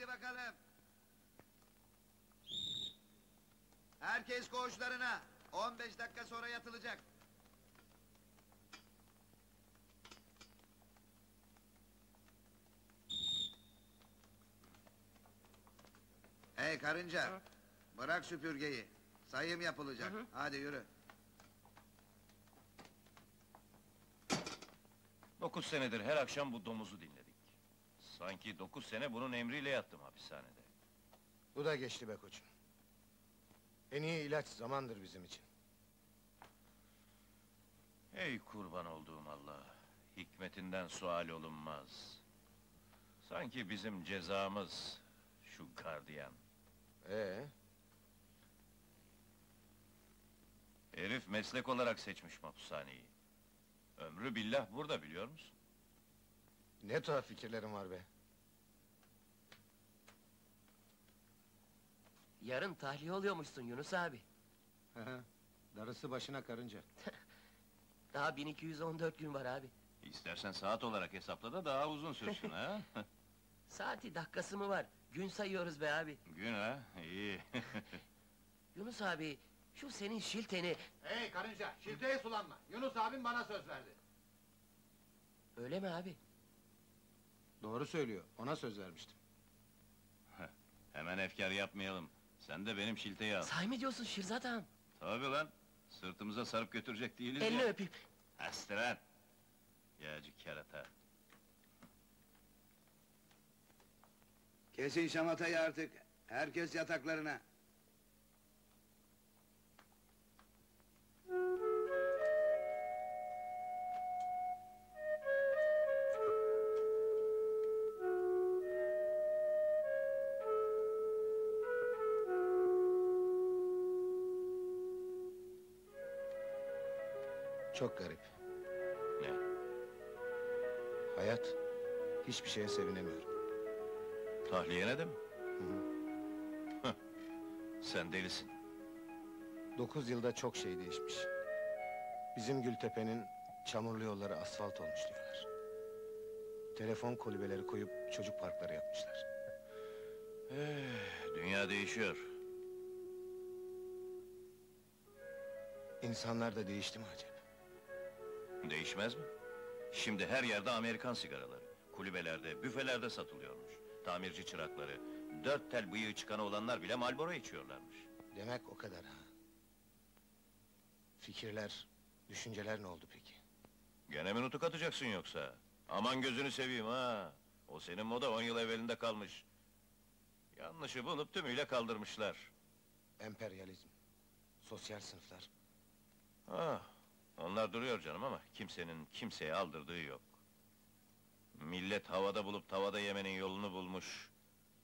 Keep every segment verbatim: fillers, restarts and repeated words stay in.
Hadi bakalım. Herkes koğuşlarına. on beş dakika sonra yatılacak. Hey karınca! Hı? Bırak süpürgeyi. Sayım yapılacak. Hı hı. Hadi yürü. Dokuz senedir her akşam bu domuzu dinledik. Sanki dokuz sene bunun emriyle yattım hapishanede. Bu da geçti be koçum. En iyi ilaç zamandır bizim için. Ey kurban olduğum Allah! Hikmetinden sual olunmaz. Sanki bizim cezamız şu gardiyan. Ee? Herif meslek olarak seçmiş mahpushaneyi. Ömrü billah burada, biliyor musun? Ne tuhaf fikirlerim var be. Yarın tahliye oluyormuşsun Yunus abi. Darısı başına karınca. Daha bin iki yüz on dört gün var abi. İstersen saat olarak hesapla da daha uzun sürsün ha? Saati dakikası mı var? Gün sayıyoruz be abi. Gün ha, iyi. Yunus abi, şu senin şilteni... Hey karınca, şilteye sulanma! Yunus abim bana söz verdi. Öyle mi abi? Doğru söylüyor, ona söz vermiştim. Hemen efkar yapmayalım. Sen de benim şilteyi al. Sahi mi diyorsun Şirzat ağam? Tabii lan! Sırtımıza sarıp götürecek değiliz Elini ya. öpeyim. Astran! Yağcı kerata! Kesin şamatayı artık. Herkes yataklarına. Çok garip. Ne? Hayat, hiçbir şeye sevinemiyorum. Tahliyene de mi? Hı hı. Sen delisin. Dokuz yılda çok şey değişmiş. Bizim Gültepe'nin çamurlu yolları asfalt olmuş diyorlar. Telefon kulübeleri koyup çocuk parkları yapmışlar. Eh, dünya değişiyor. İnsanlar da değişti mi acaba? Değişmez mi? Şimdi her yerde Amerikan sigaraları. Kulübelerde, büfelerde satılıyormuş. Tamirci çırakları, dört tel bıyığı çıkanı olanlar bile Marlboro içiyorlarmış. Demek o kadar ha. Fikirler, düşünceler ne oldu peki? Gene mi nutuk atacaksın yoksa? Aman gözünü seveyim ha! O senin moda on yıl evvelinde kalmış. Yanlışı bulup tümüyle kaldırmışlar. Emperyalizm, sosyal sınıflar. Ah, onlar duruyor canım ama kimsenin kimseye aldırdığı yok. Millet havada bulup tavada yemenin yolunu bulmuş.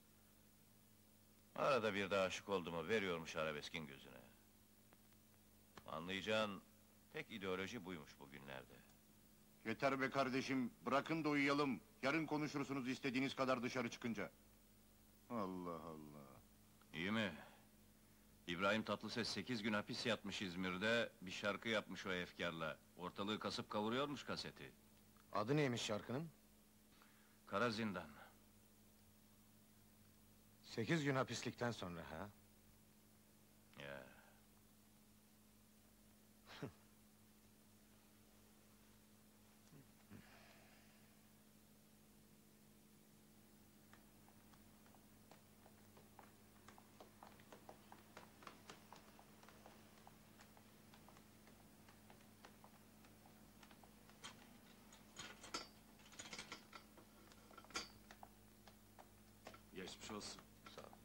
Arada bir de aşık oldu mu veriyormuş arabeskin gözüne. Anlayacağın tek ideoloji buymuş bugünlerde. Yeter be kardeşim, bırakın da uyuyalım. Yarın konuşursunuz istediğiniz kadar dışarı çıkınca. Allah Allah! İyi mi? İbrahim Tatlıses sekiz gün hapis yatmış İzmir'de, bir şarkı yapmış o efkarla. Ortalığı kasıp kavuruyormuş kaseti. Adı neymiş şarkının? Kara Zindan. Sekiz gün hapislikten sonra ha? Ya. Geçmiş olsun. Sağ ol.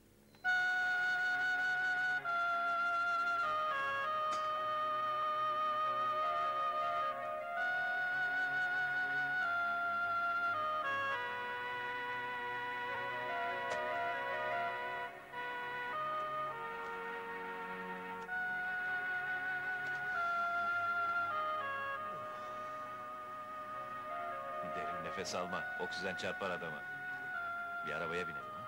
Derin nefes alma, oksijen çarpar adama. Bir arabaya binelim ha?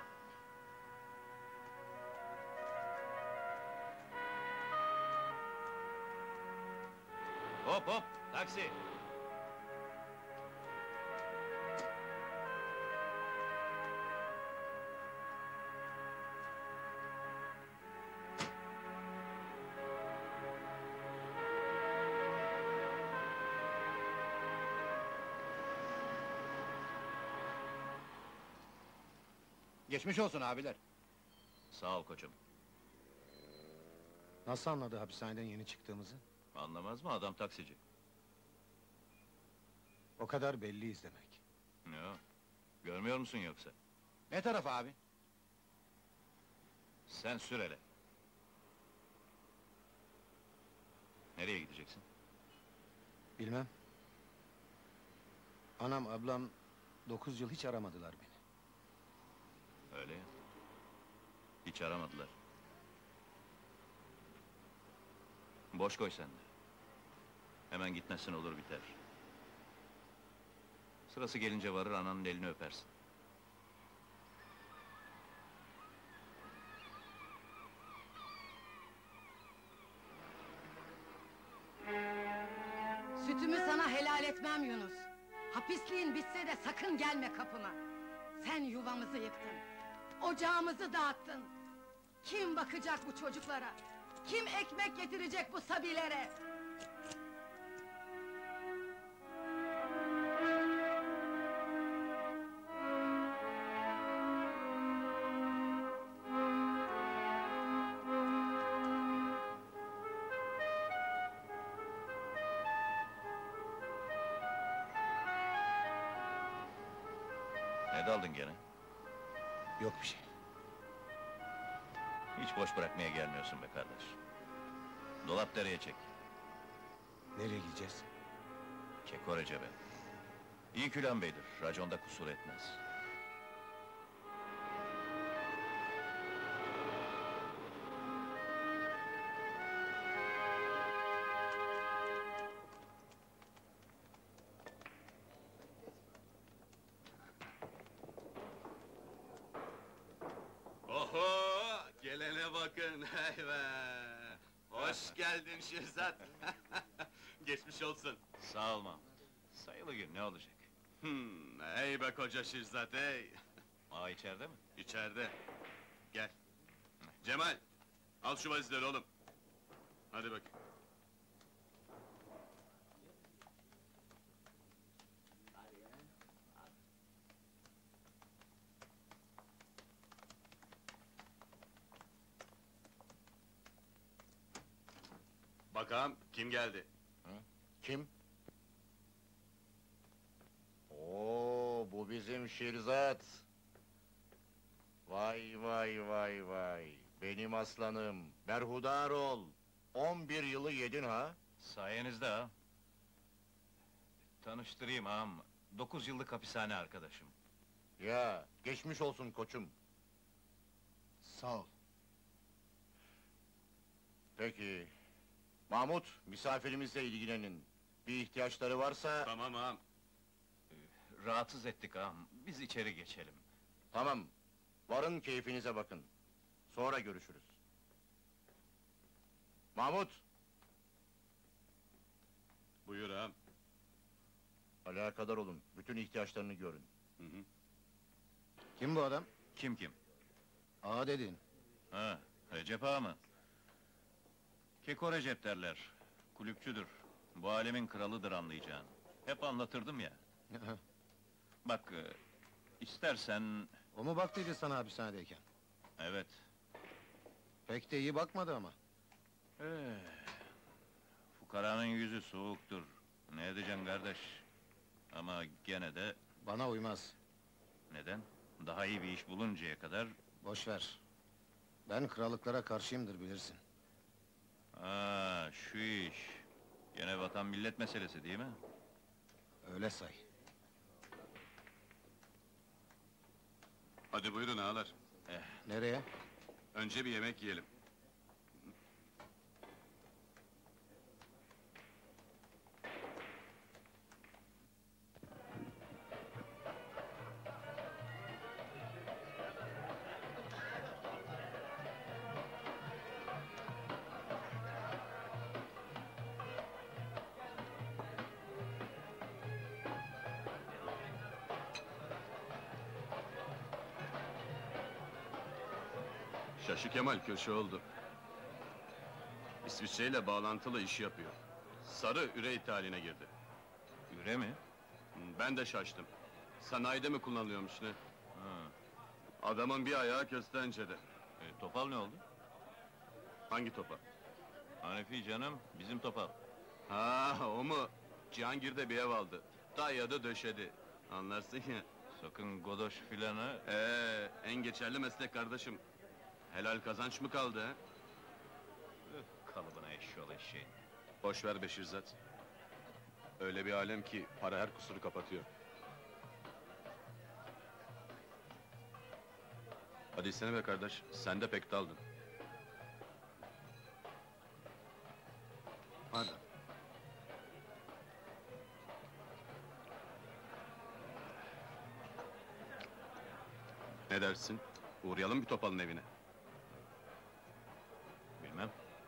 Hop hop, taksi! Geçmiş olsun abiler. Sağ ol koçum. Nasıl anladı hapishaneden yeni çıktığımızı? Anlamaz mı adam taksici? O kadar belliyiz demek. Ya, görmüyor musun yoksa? Ne taraf abi? Sen sür hele. Nereye gideceksin? Bilmem. Anam, ablam dokuz yıl hiç aramadılar beni. Öyle ya. Hiç aramadılar. Boş koy sen de. Hemen gitmezsin olur biter. Sırası gelince varır ananın elini öpersin. Sütümü sana helal etmem Yunus. Hapisliğin bitse de sakın gelme kapıma. Sen yuvamızı yıktın. Ocağımızı dağıttın. Kim bakacak bu çocuklara? Kim ekmek getirecek bu sabilere? Ne daldın gene? Yok bir şey. Hiç boş bırakmaya gelmiyorsun be kardeş. Dolap dereye çek. Nereye gideceğiz? Keko Recep'e. İyi Külen Bey'dir, raconda kusur etmez. Oho! Gelene bakın, hey be! Hoş geldin Şehzat! Geçmiş olsun! Sağ ol Mahmut. Sayılı gün ne olacak? Hmm, hey be koca Şehzat, hey! Aa içeride mi? İçeride. Gel. Cemal, al şu valizleri oğlum. Hadi bak. Bakalım kim geldi? Kim? Oo, bu bizim Şirzat. Vay vay vay vay. Benim aslanım, berhudar ol. On bir yılı yedin ha? Sayenizde ha. Tanıştırayım ağam. Dokuz yıllık hapishane arkadaşım. Ya, geçmiş olsun koçum. Sağ ol. Peki. Mahmut, misafirimizle ilgilenin. Bir ihtiyaçları varsa... Tamam ağam. Rahatsız ettik ağam. Biz içeri geçelim. Tamam, varın keyfinize bakın. Sonra görüşürüz. Mahmut! Buyur ağam. Alakadar olun, bütün ihtiyaçlarını görün. Hı hı. Kim bu adam? Kim kim? Ağa dedin. Ha, Recep ağa mı? Keko Recep derler. Kulüpçüdür. Bu alemin kralıdır anlayacağın. Hep anlatırdım ya. Bak, e, istersen... O mu baktıydı sana hapishanedeyken? Evet. Pek de iyi bakmadı ama. Ee, fukaranın yüzü soğuktur. Ne edeceksin kardeş? Ama gene de... Bana uymaz. Neden? Daha iyi bir iş buluncaya kadar... Boş ver. Ben krallıklara karşıyımdır bilirsin. Aa, şu iş... Gene vatan millet meselesi değil mi? Öyle say. Hadi buyurun ağalar. Nereye? Önce bir yemek yiyelim. Şaşı Kemal köşe oldu. İsviçre'yle bağlantılı iş yapıyor. Sarı üre ithaline girdi. Üre mi? Ben de şaştım. Sanayide mi kullanılıyormuş ne? Ha. Adamın bir ayağı köstençede. E, Topal ne oldu? Hangi topa? Hanefi canım, bizim Topal. Ha, o mu? Cihangir'de bir ev aldı. Dayadı döşedi. Anlarsın ya. Sakın godoş filan ha. Ee, en geçerli meslek kardeşim. Helal kazanç mı kaldı ha? Üf, kalıbına eşşoğlu eşeğin. Boş ver Beşirzat. Öyle bir alem ki para her kusuru kapatıyor. Hadi içsene be kardeş, sen de pek daldın. Pardon. Ne dersin? Uğrayalım bir Topal'ın evine. Bilmem.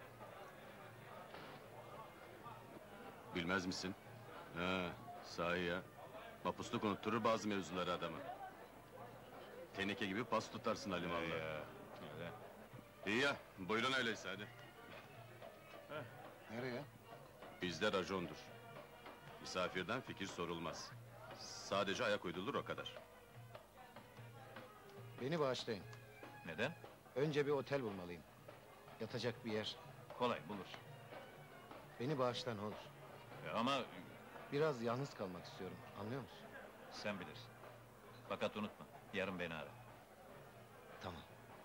Bilmez misin? Ha, sahi ya. Mapusluk unutturur bazı mevzuları adamı. Teneke gibi pas tutarsın Ee, alimallah. ya, öyle. İyi ya, buyurun öyleyse hadi. Nereye? Bizde racondur. Misafirden fikir sorulmaz. Sadece ayak uydurulur o kadar. Beni bağışlayın. Neden? Önce bir otel bulmalıyım. Yatacak bir yer. Kolay, bulur. Beni bağışla ne olur. E, ama Biraz yalnız kalmak istiyorum. Anlıyor musun? sen bilirsin. Fakat unutma, yarın beni ara. Tamam.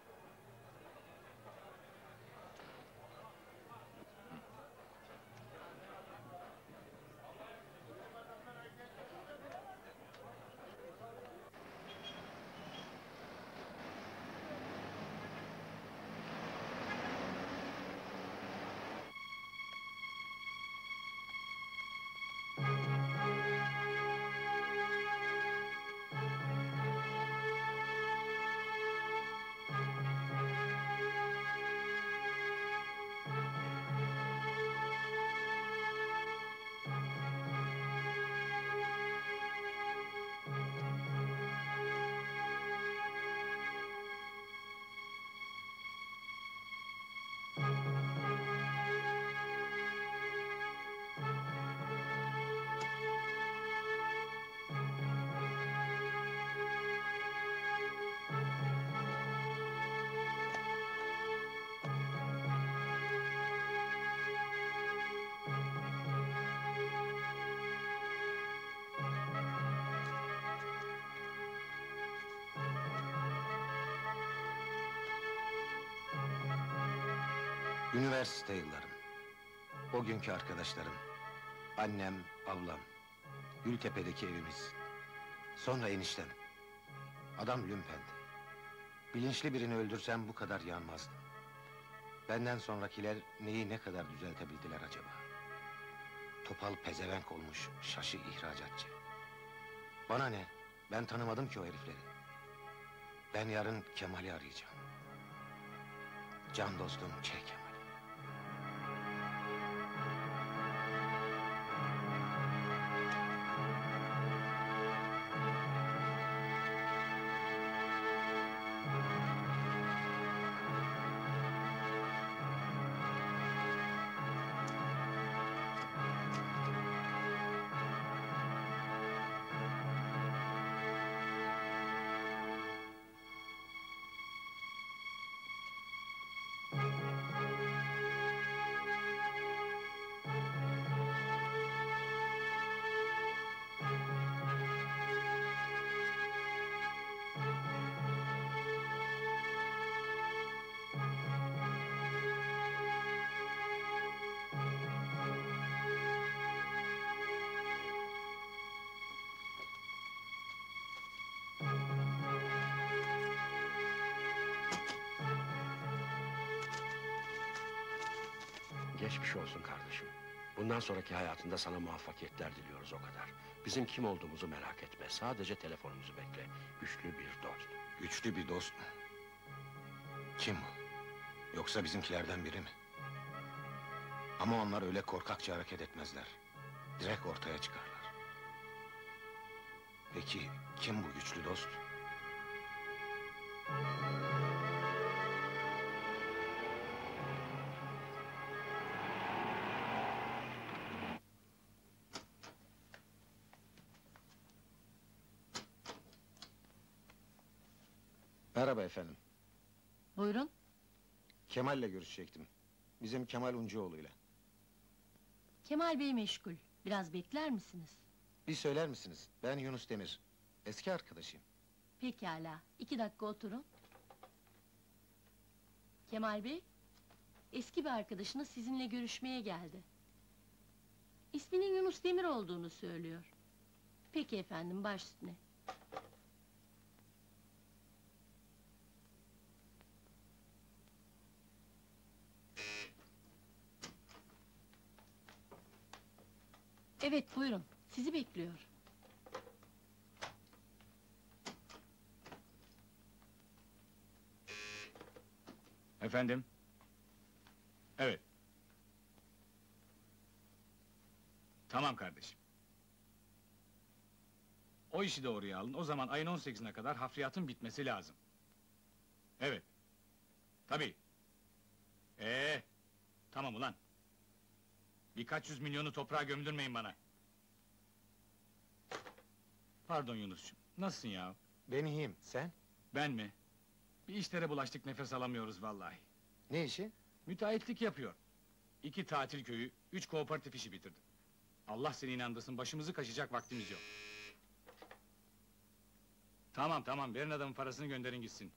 Üniversite yıllarım. O günkü arkadaşlarım. Annem, ablam. Gültepe'deki evimiz. Sonra eniştem. Adam lümpendi. Bilinçli birini öldürsem bu kadar yanmazdım. Benden sonrakiler neyi ne kadar düzeltebildiler acaba? Topal pezevenk olmuş, şaşı ihracatçı. Bana ne? Ben tanımadım ki o herifleri. Ben yarın Kemal'i arayacağım. Can dostum Ç. Kemal. Geçmiş olsun kardeşim. Bundan sonraki hayatında sana muvaffakiyetler diliyoruz o kadar. Bizim kim olduğumuzu merak etme. Sadece telefonumuzu bekle. Güçlü bir dost. Güçlü bir dost mu? Kim bu? Yoksa bizimkilerden biri mi? Ama onlar öyle korkakça hareket etmezler. Direkt ortaya çıkarlar. Peki kim bu güçlü dost? Merhaba efendim. Buyurun. Kemal'le görüşecektim. Bizim Kemal Uncuoğlu'yla. Kemal Bey meşgul. Biraz bekler misiniz? Bir söyler misiniz? Ben Yunus Demir. Eski arkadaşıyım. Pekala. İki dakika oturun. Kemal Bey, eski bir arkadaşınız sizinle görüşmeye geldi. İsminin Yunus Demir olduğunu söylüyor. Peki efendim, baş üstüne. Evet, buyurun. Sizi bekliyor. Efendim? Evet. Tamam kardeşim. O işi de oraya alın. O zaman ayın on sekizine kadar hafriyatın bitmesi lazım. Evet. Tabii. Ee, tamam ulan. Birkaç yüz milyonu toprağa gömdürmeyin bana. Pardon Yunus'cum. Nasılsın ya? Ben iyiyim, sen? Ben mi? Bir işlere bulaştık, nefes alamıyoruz vallahi. Ne işi? Müteahhitlik yapıyor. İki tatil köyü, üç kooperatif işi bitirdim. Allah seni inandırsın, başımızı kaşıyacak vaktimiz yok. Tamam tamam, verin adamın parasını, gönderin gitsin.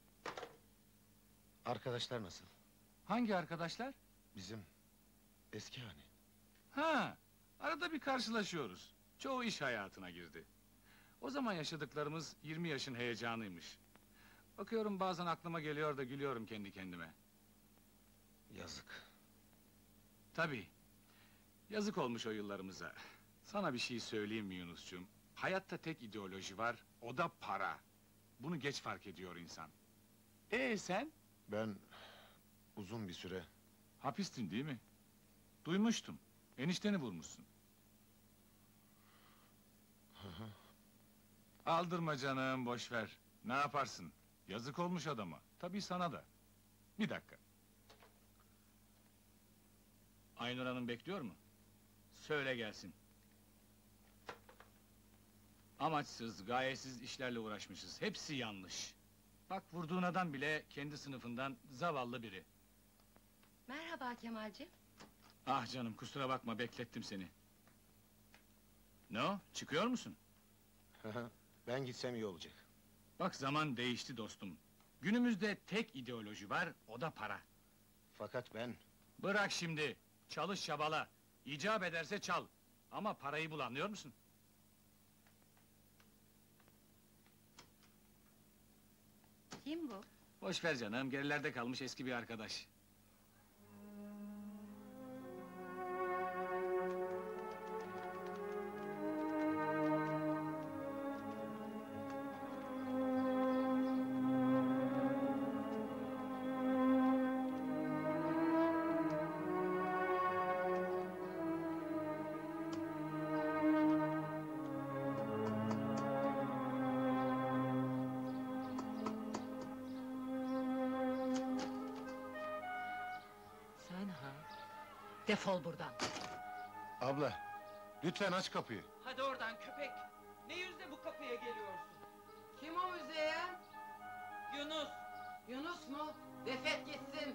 Arkadaşlar nasıl? Hangi arkadaşlar? Bizim. Eski hani. Ha, arada bir karşılaşıyoruz. Çoğu iş hayatına girdi. O zaman yaşadıklarımız yirmi yaşın heyecanıymış. Bakıyorum bazen aklıma geliyor da gülüyorum kendi kendime. Yazık. Tabii. Yazık olmuş o yıllarımıza. Sana bir şey söyleyeyim mi Yunus'cum? Hayatta tek ideoloji var, o da para. Bunu geç fark ediyor insan. Ee sen? Ben uzun bir süre... Hapistin değil mi? Duymuştum. Enişteni vurmuşsun. Aldırma canım, boş ver. Ne yaparsın? Yazık olmuş adama. Tabii sana da. Bir dakika. Aynur Hanım bekliyor mu? Söyle gelsin. Amaçsız, gayetsiz işlerle uğraşmışız. Hepsi yanlış. Bak vurduğun adam bile kendi sınıfından zavallı biri. Merhaba Kemalci. Ah canım, kusura bakma, beklettim seni. Ne o, çıkıyor musun? Ben gitsem iyi olacak. Bak zaman değişti dostum. Günümüzde tek ideoloji var, o da para. Fakat ben... Bırak şimdi, çalış çabala. İcap ederse çal. Ama parayı bul, anlıyor musun? Kim bu? Boş ver canım, gerilerde kalmış eski bir arkadaş. Sen ha? Defol buradan. Abla, lütfen aç kapıyı. Hadi oradan köpek! Ne yüzle bu kapıya geliyorsun? Kim o müzeye? Yunus! Yunus mu? Defet gitsin.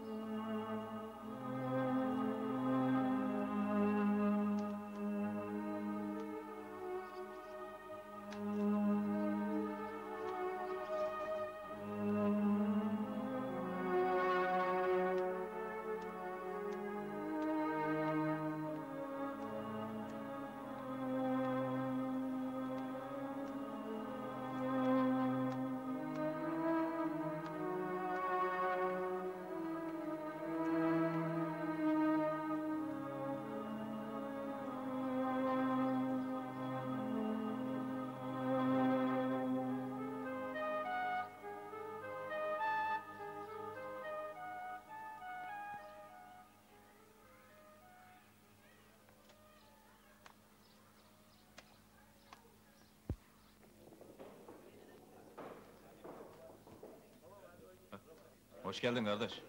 Hoş geldin kardeş.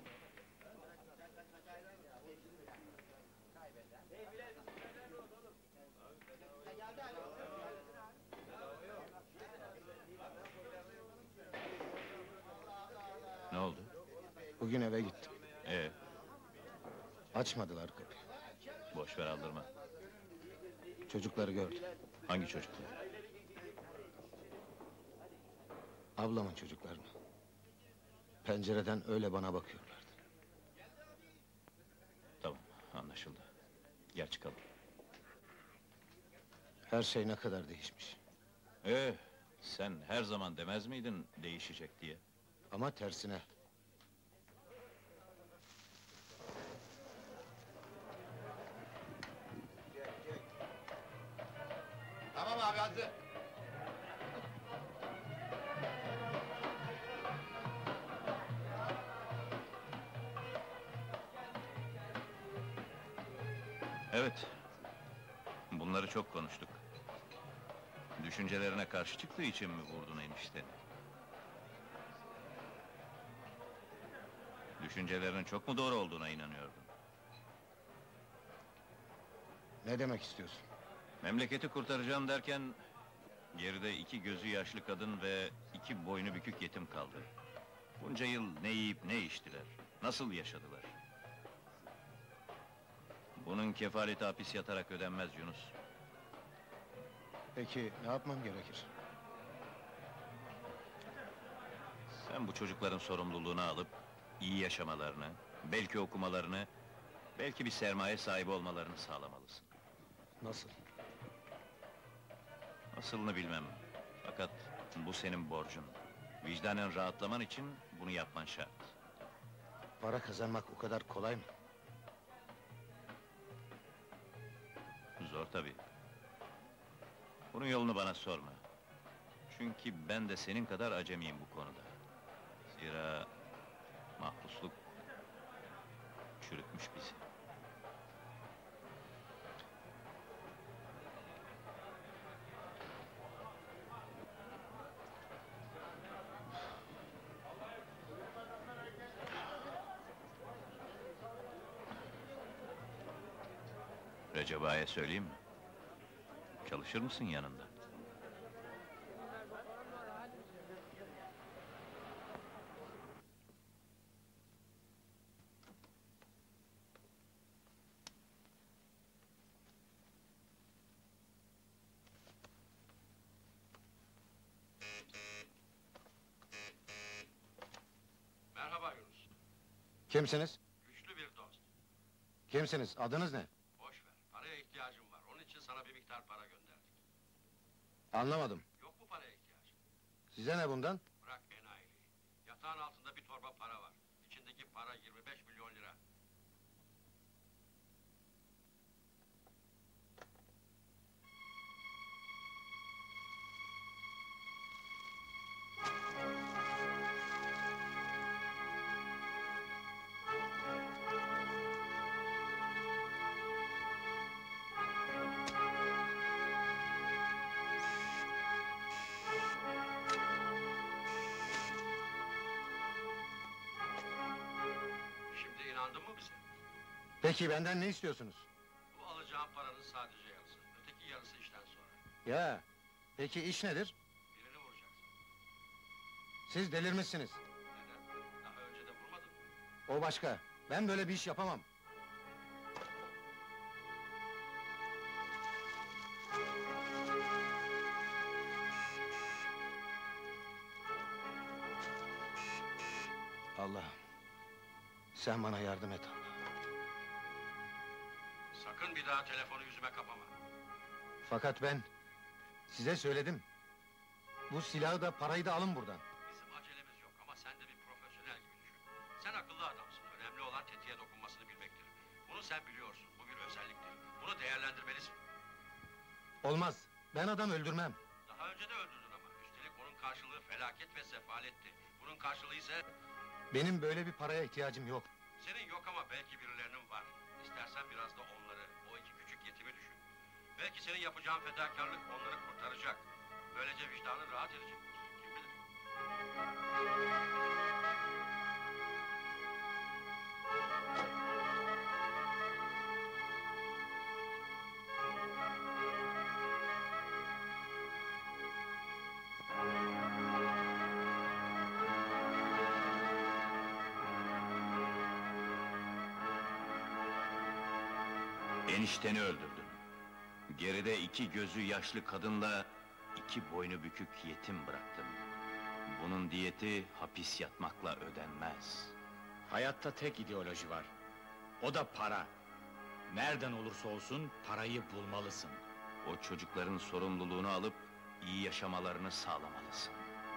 Bugün eve gittim. Ee, Açmadılar kapıyı. boş ver aldırma. Çocukları gördüm. Hangi çocuklar? Ablamın çocuklarını. Pencereden öyle bana bakıyorlardı. Tamam, anlaşıldı. Gel çıkalım. Her şey ne kadar değişmiş. Ee, sen her zaman demez miydin değişecek diye? Ama tersine. Tamam abi hazır. Evet. Bunları çok konuştuk. Düşüncelerine karşı çıktığı için mi vurdun enişteni? Düşüncelerinin çok mu doğru olduğuna inanıyordun? Ne demek istiyorsun? Memleketi kurtaracağım derken... geride iki gözü yaşlı kadın ve iki boynu bükük yetim kaldı. Bunca yıl ne yiyip ne içtiler? Nasıl yaşadılar? Bunun kefaleti hapis yatarak ödenmez Yunus. Peki ne yapmam gerekir? Sen bu çocukların sorumluluğunu alıp... iyi yaşamalarını, belki okumalarını... belki bir sermaye sahibi olmalarını sağlamalısın. Nasıl? Nasılını bilmem. Fakat bu senin borcun. Vicdanen rahatlaman için bunu yapman şart. Para kazanmak o kadar kolay mı? Zor tabii. Bunun yolunu bana sorma. Çünkü ben de senin kadar acemiyim bu konuda. Zira... mahpusluk... çürütmüş bizi. Recep Ağa'ya söyleyeyim mi? Çalışır mısın yanında? Merhaba Yunus. Kimsiniz? Güçlü bir dost. Kimsiniz? Adınız ne? Boş ver. Paraya ihtiyacım var. Onun için sana bir miktar para gönderdik. Anlamadım. Yok mu paraya ihtiyacın? Size ne bundan? Bırak enayiliği. Yatağın altında bir torba para var. İçindeki para yirmi beş milyon lira. Şimdi inandın mı bize? Peki benden ne istiyorsunuz? Bu alacağın paranın sadece yarısı. Öteki yarısı işten sonra. Ya, peki iş nedir? Birini vuracaksın. Siz delirmişsiniz. Neden? Daha önce de vurmadın mı? O başka. Ben böyle bir iş yapamam. Allah, sen bana yardım et Allah. Sakın bir daha telefonu yüzüme kapama. Fakat ben size söyledim. Bu silahı da parayı da alın buradan. Bizim acelemiz yok ama sen de bir profesyonel gibi düşün. Sen akıllı adamsın. Önemli olan tetiğe dokunmasını bilmektir. Bunu sen biliyorsun. Bu bir özelliktir. Bunu değerlendirmelisin. Olmaz. Ben adam öldürmem. Daha önce de öldürdün ama. Üstelik onun karşılığı felaket ve sefaletti. Bunun karşılığı ise... Benim böyle bir paraya ihtiyacım yok. Senin yok ama belki birilerinin var. İstersen biraz da onları, o iki küçük yetimi düşün. Belki senin yapacağın fedakarlık onları kurtaracak. Böylece vicdanın rahat edecektir. Kim bilir? Enişteni öldürdün. Geride iki gözü yaşlı kadınla iki boynu bükük yetim bıraktın. Bunun diyeti hapis yatmakla ödenmez. Hayatta tek ideoloji var. O da para. Nereden olursa olsun parayı bulmalısın. O çocukların sorumluluğunu alıp iyi yaşamalarını sağlamalısın.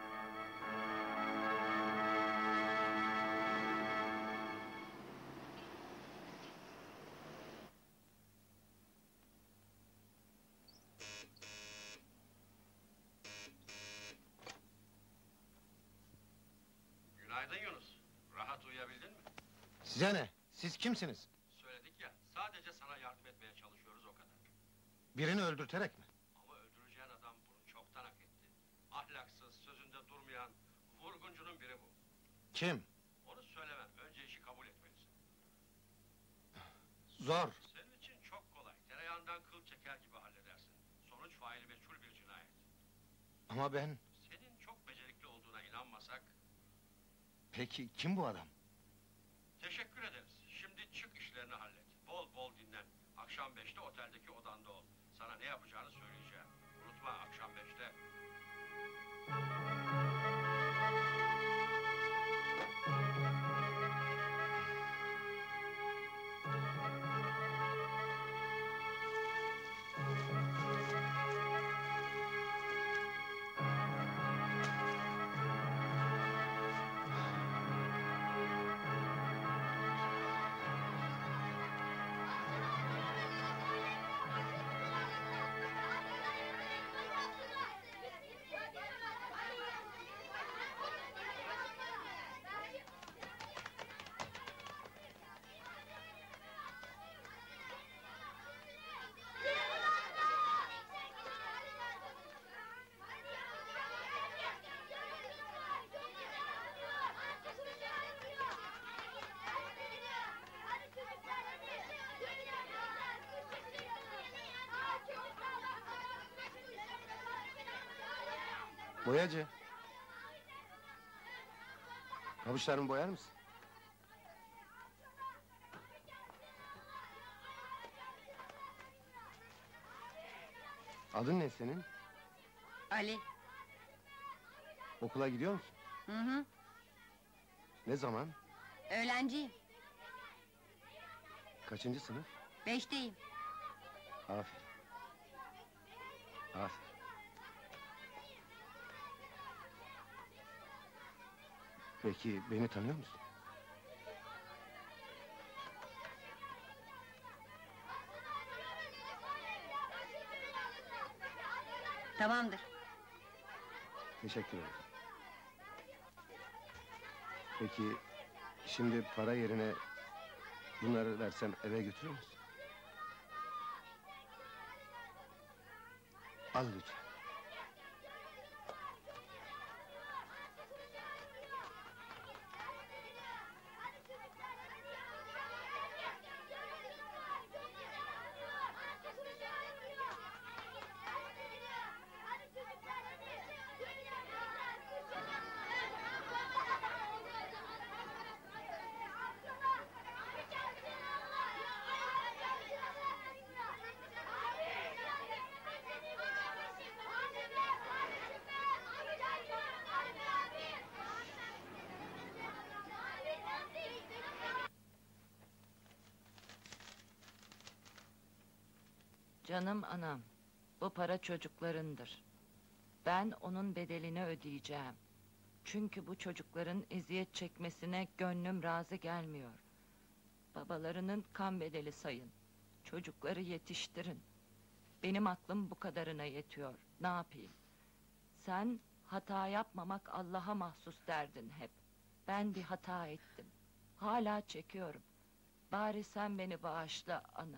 Günaydın Yunus. Rahat uyuyabildin mi? Size ne? Siz kimsiniz? Söyledik ya, sadece sana yardım etmeye çalışıyoruz o kadar. Birini öldürterek mi? Ama öldüreceğin adam bunu çoktan hak etti. Ahlaksız, sözünde durmayan, vurguncunun biri bu. Kim? Onu söylemem, önce işi kabul etmelisin. Zor. Senin için çok kolay, tereyağından kıl çeker gibi halledersin. Sonuç faili meçhul bir cinayet. Ama ben... Senin çok becerikli olduğuna inanmasak... Peki kim bu adam? Teşekkür ederiz. Şimdi çık işlerini hallet. Bol bol dinlen. Akşam beşte oteldeki odanda ol. Sana ne yapacağını söyleyeceğim. Unutma, akşam beşte. Boyacı. Pabuçlarımı boyar mısın? Adın ne senin? Ali. Okula gidiyor musun? Hı hı. Ne zaman? Öğlenciyim. Kaçıncı sınıf? Beşteyim. Aferin. Aferin. Peki beni tanıyor musun? Tamamdır. Teşekkür ederim. Peki şimdi para yerine bunları versem eve götürür müsün? Al lütfen. Canım anam, bu para çocuklarındır. Ben onun bedelini ödeyeceğim. Çünkü bu çocukların eziyet çekmesine gönlüm razı gelmiyor. Babalarının kan bedeli sayın. Çocukları yetiştirin. Benim aklım bu kadarına yetiyor. Ne yapayım? Sen hata yapmamak Allah'a mahsus derdin hep. Ben bir hata ettim. Hala çekiyorum. Bari sen beni bağışla ana.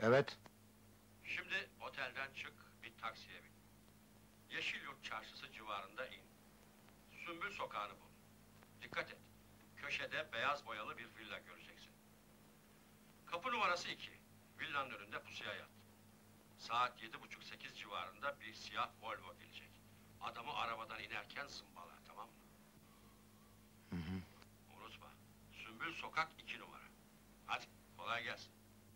Evet. Şimdi otelden çık, bir taksiye bin. Yeşilyurt Çarşısı civarında in. Sümbül Sokağı'nı bul. Dikkat et, köşede beyaz boyalı bir villa göreceksin. Kapı numarası iki. Villanın önünde pusuya yat. Saat yedi buçuk sekiz civarında bir siyah Volvo gelecek. Adamı arabadan inerken zımbala, tamam mı? Hı hı. Unutma, Sümbül Sokak iki numara. Hadi, kolay gelsin.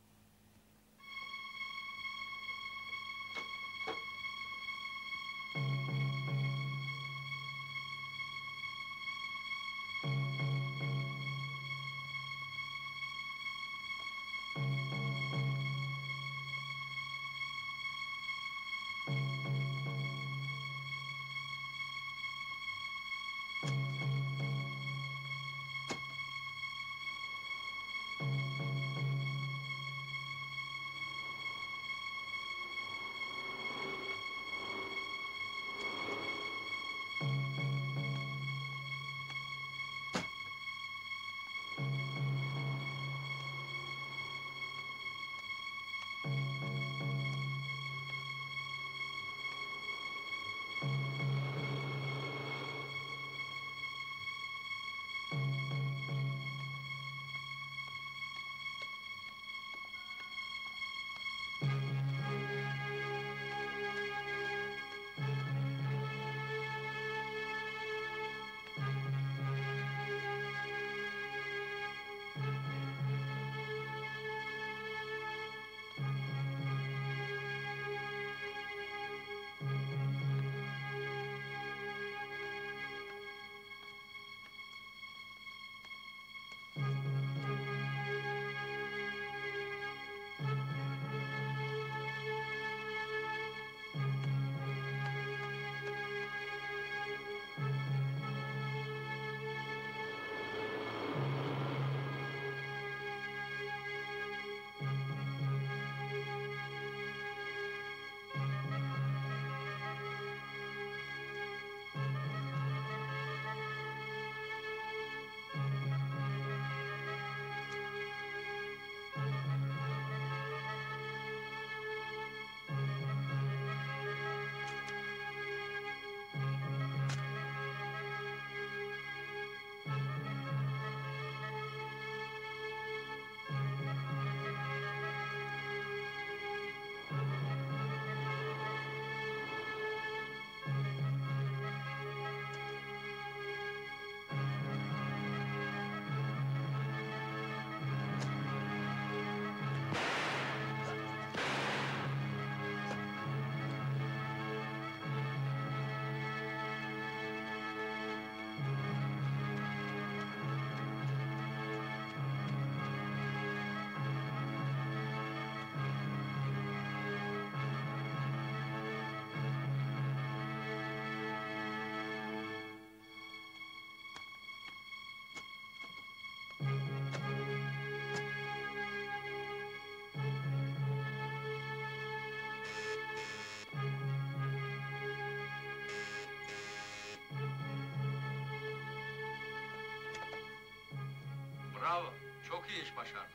Bravo, çok iyi iş başardın.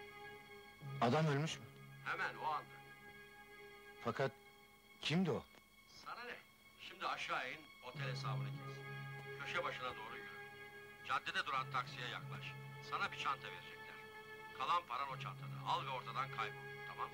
Adam ölmüş mü? Hemen o anda. Fakat kimdi o? Sana ne? Şimdi aşağı in, otel hesabını kes. Köşe başına doğru yürü. Caddede duran taksiye yaklaş. Sana bir çanta verecekler. Kalan paran o çantada. Al ve ortadan kaybol, tamam?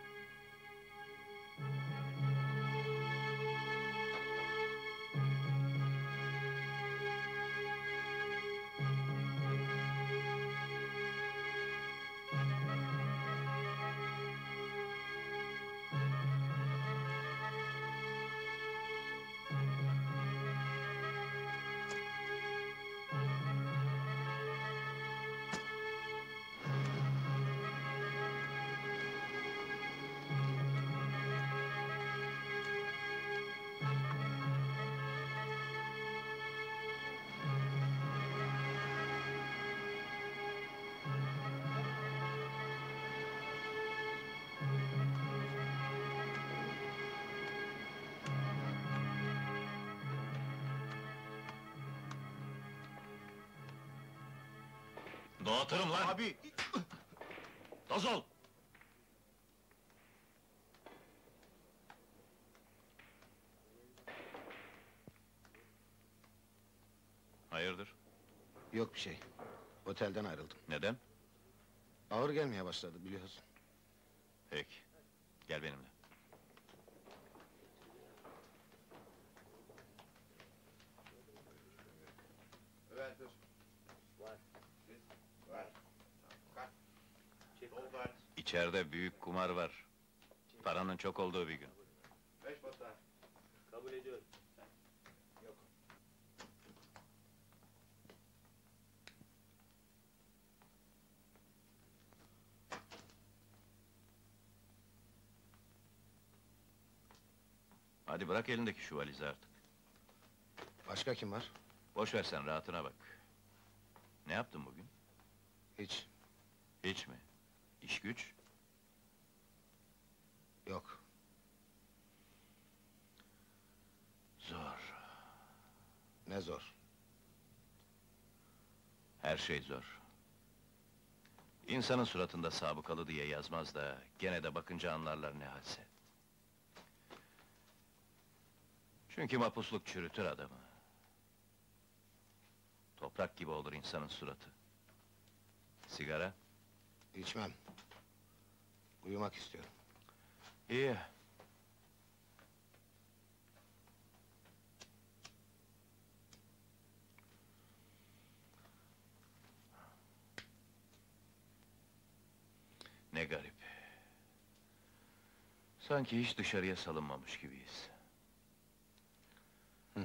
Dağıtırım lan! Abi! Toz ol! Hayırdır? Yok bir şey. Otelden ayrıldım. Neden? Ağır gelmeye başladı biliyorsun. Peki. Gel benimle. İçeride büyük kumar var. Paranın çok olduğu bir gün. Kabul ediyorum. Hadi bırak elindeki şu valizi artık. Başka kim var? Boş ver sen, rahatına bak. Ne yaptın bugün? Hiç. Hiç mi? İş güç? Yok. Zor. Ne zor. Her şey zor. İnsanın suratında sabıkalı diye yazmaz da... ...gene de bakınca anlarlar ne halse. Çünkü mapusluk çürütür adamı. Toprak gibi olur insanın suratı. Sigara? İçmem. Uyumak istiyorum. İyi. Ne garip. Sanki hiç dışarıya salınmamış gibiyiz. Hı hı.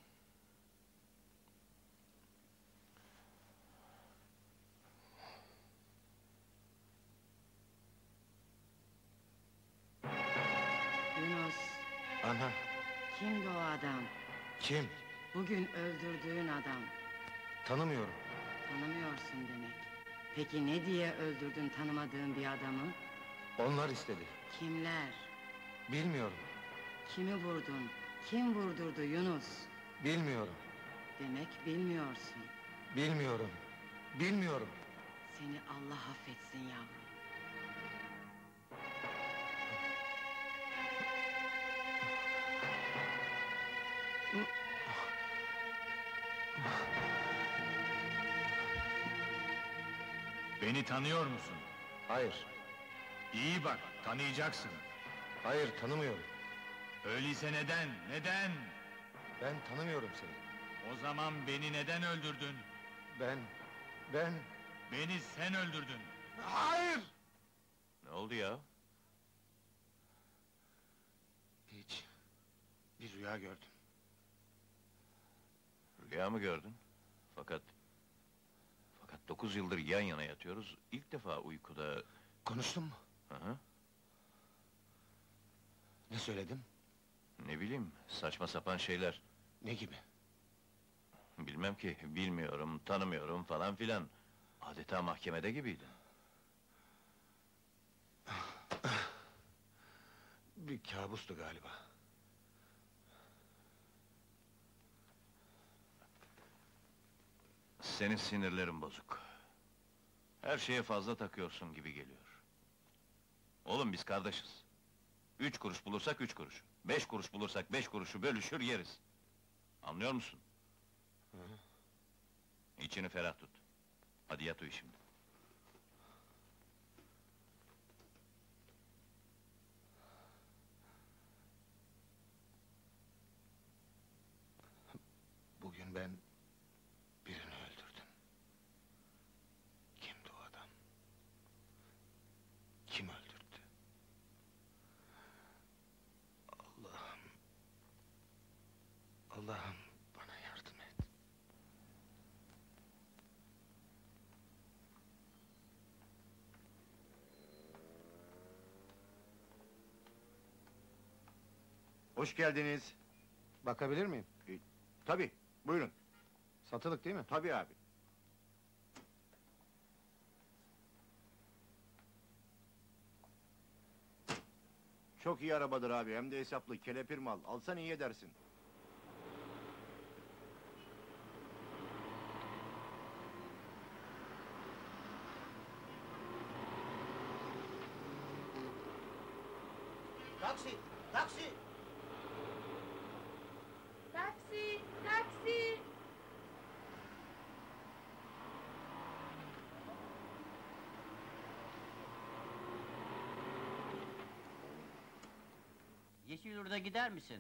Yunus, Ana, kimdi o adam? kim? Bugün öldürdüğün adam. Tanımıyorum. Tanımıyorsun demek. Peki ne diye öldürdün tanımadığın bir adamı? Onlar istedi. Kimler? Bilmiyorum. Kimi vurdun? Kim vurdurdu Yunus? Bilmiyorum. Demek bilmiyorsun. Bilmiyorum. Bilmiyorum. Seni Allah affetsin yavrum. Beni tanıyor musun? Hayır. İyi bak, tanıyacaksın. Hayır, tanımıyorum. Öyleyse neden, neden? Ben tanımıyorum seni. O zaman beni neden öldürdün? Ben... Ben... Beni sen öldürdün. Hayır! Ne oldu ya? Hiç. Bir rüya gördüm. Rüya mı gördün? Fakat... Fakat dokuz yıldır yan yana yatıyoruz. İlk defa uykuda... Konuştun mu? Hı hı. Ne söyledim? Ne bileyim, saçma sapan şeyler. Ne gibi? Bilmem ki, bilmiyorum, tanımıyorum falan filan. Adeta mahkemede gibiydin. Bir kabustu galiba. Senin sinirlerin bozuk. Her şeye fazla takıyorsun gibi geliyor. Oğlum biz kardeşiz. Üç kuruş bulursak üç kuruş. Beş kuruş bulursak beş kuruşu bölüşür yeriz. Anlıyor musun? Hı hı. İçini ferah tut. Hadi yat uyu şimdi. Bugün ben... birini öldürdüm. Kimdi o adam? Kim öldürdü? Allah'ım... Allah'ım bana yardım et. Hoş geldiniz. Bakabilir miyim? E, tabii, buyurun. Satılık değil mi? Tabii abi. Çok iyi arabadır abi, hem de hesaplı, kelepir mal. Alsan iyi edersin. Taksi! Taksi! Taksi! Taksi! Yeşilyurt'a gider misin?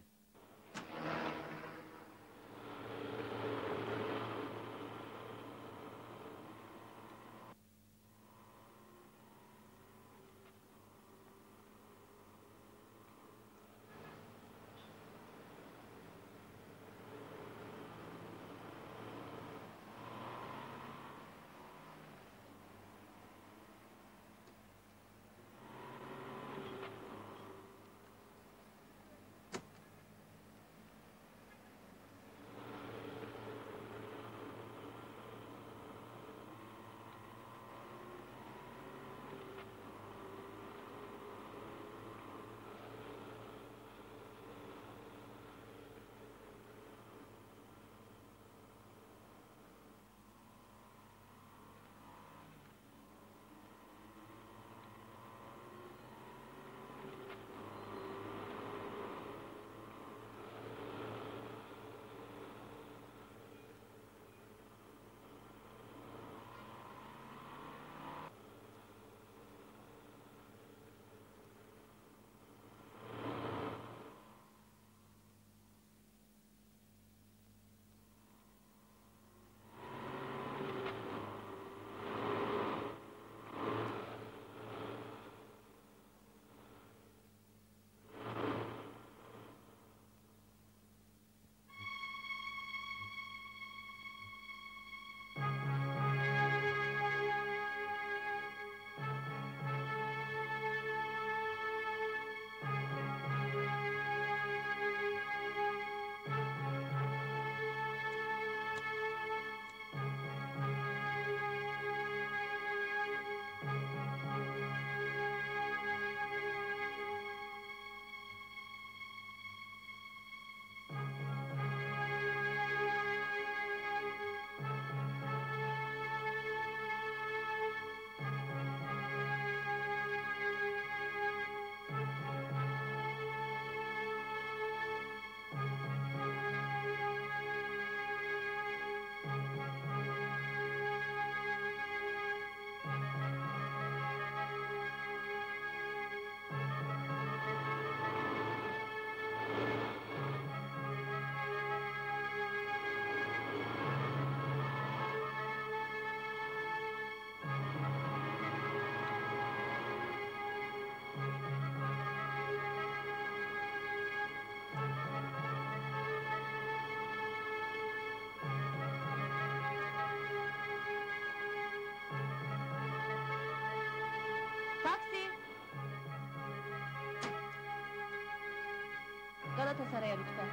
Galatasaray'a lütfen.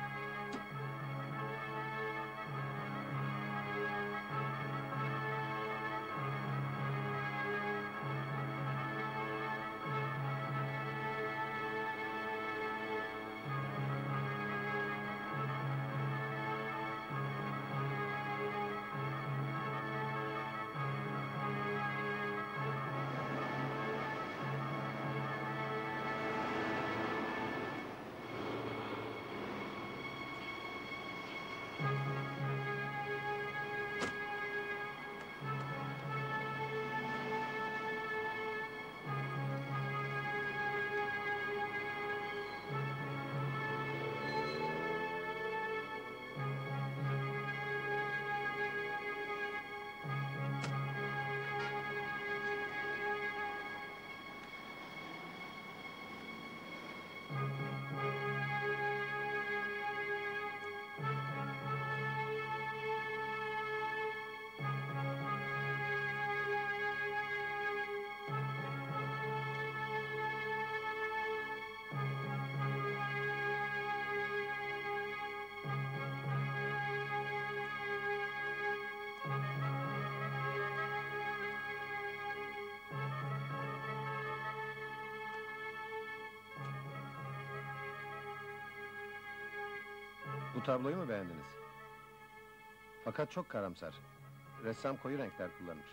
Bu tabloyu mu beğendiniz? Fakat çok karamsar. Ressam koyu renkler kullanmış.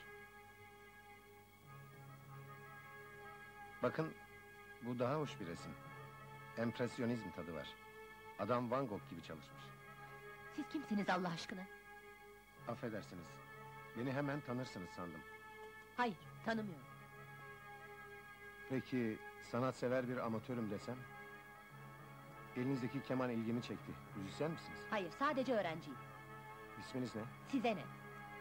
Bakın, bu daha hoş bir resim. Empresyonizm tadı var. Adam Van Gogh gibi çalışmış. Siz kimsiniz Allah aşkına? Affedersiniz. Beni hemen tanırsınız sandım. Hayır, tanımıyorum. Peki, sanatsever bir amatörüm desem? Elinizdeki keman ilgimi çekti. Müzisyen misiniz? Hayır, sadece öğrenciyim. İsminiz ne? Size ne?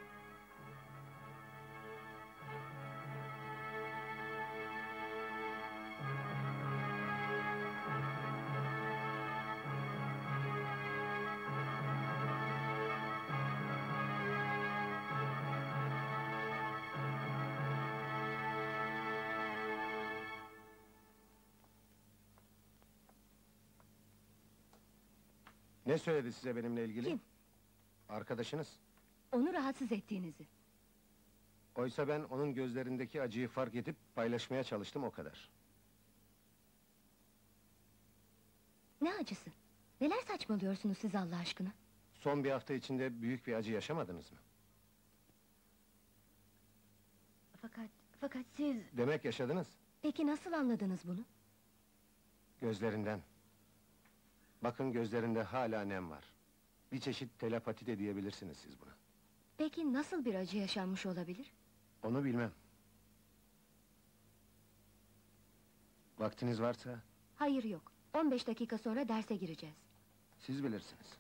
Ne söyledi size benimle ilgili? Kim? Arkadaşınız. Onu rahatsız ettiğinizi. Oysa ben onun gözlerindeki acıyı fark edip paylaşmaya çalıştım, o kadar. Ne acısı? Neler saçmalıyorsunuz siz Allah aşkına? Son bir hafta içinde büyük bir acı yaşamadınız mı? Fakat, fakat siz... Demek yaşadınız. Peki nasıl anladınız bunu? Gözlerinden. Bakın, gözlerinde hala nem var. Bir çeşit telepati de diyebilirsiniz siz buna. Peki nasıl bir acı yaşanmış olabilir? Onu bilmem. Vaktiniz varsa Hayır yok. On beş dakika sonra derse gireceğiz. siz bilirsiniz.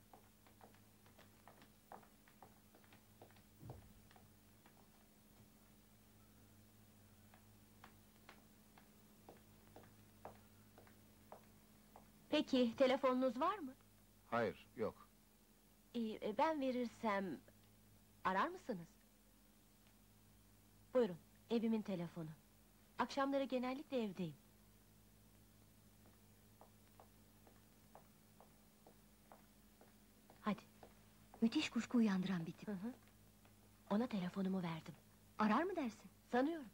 Peki, telefonunuz var mı? Hayır, yok. İyi, e, ben verirsem... Arar mısınız? Buyurun, evimin telefonu. Akşamları genellikle evdeyim. Hadi. Müthiş kuşku uyandıran bir tip. Hı hı. Ona telefonumu verdim. Arar mı dersin? Sanıyorum.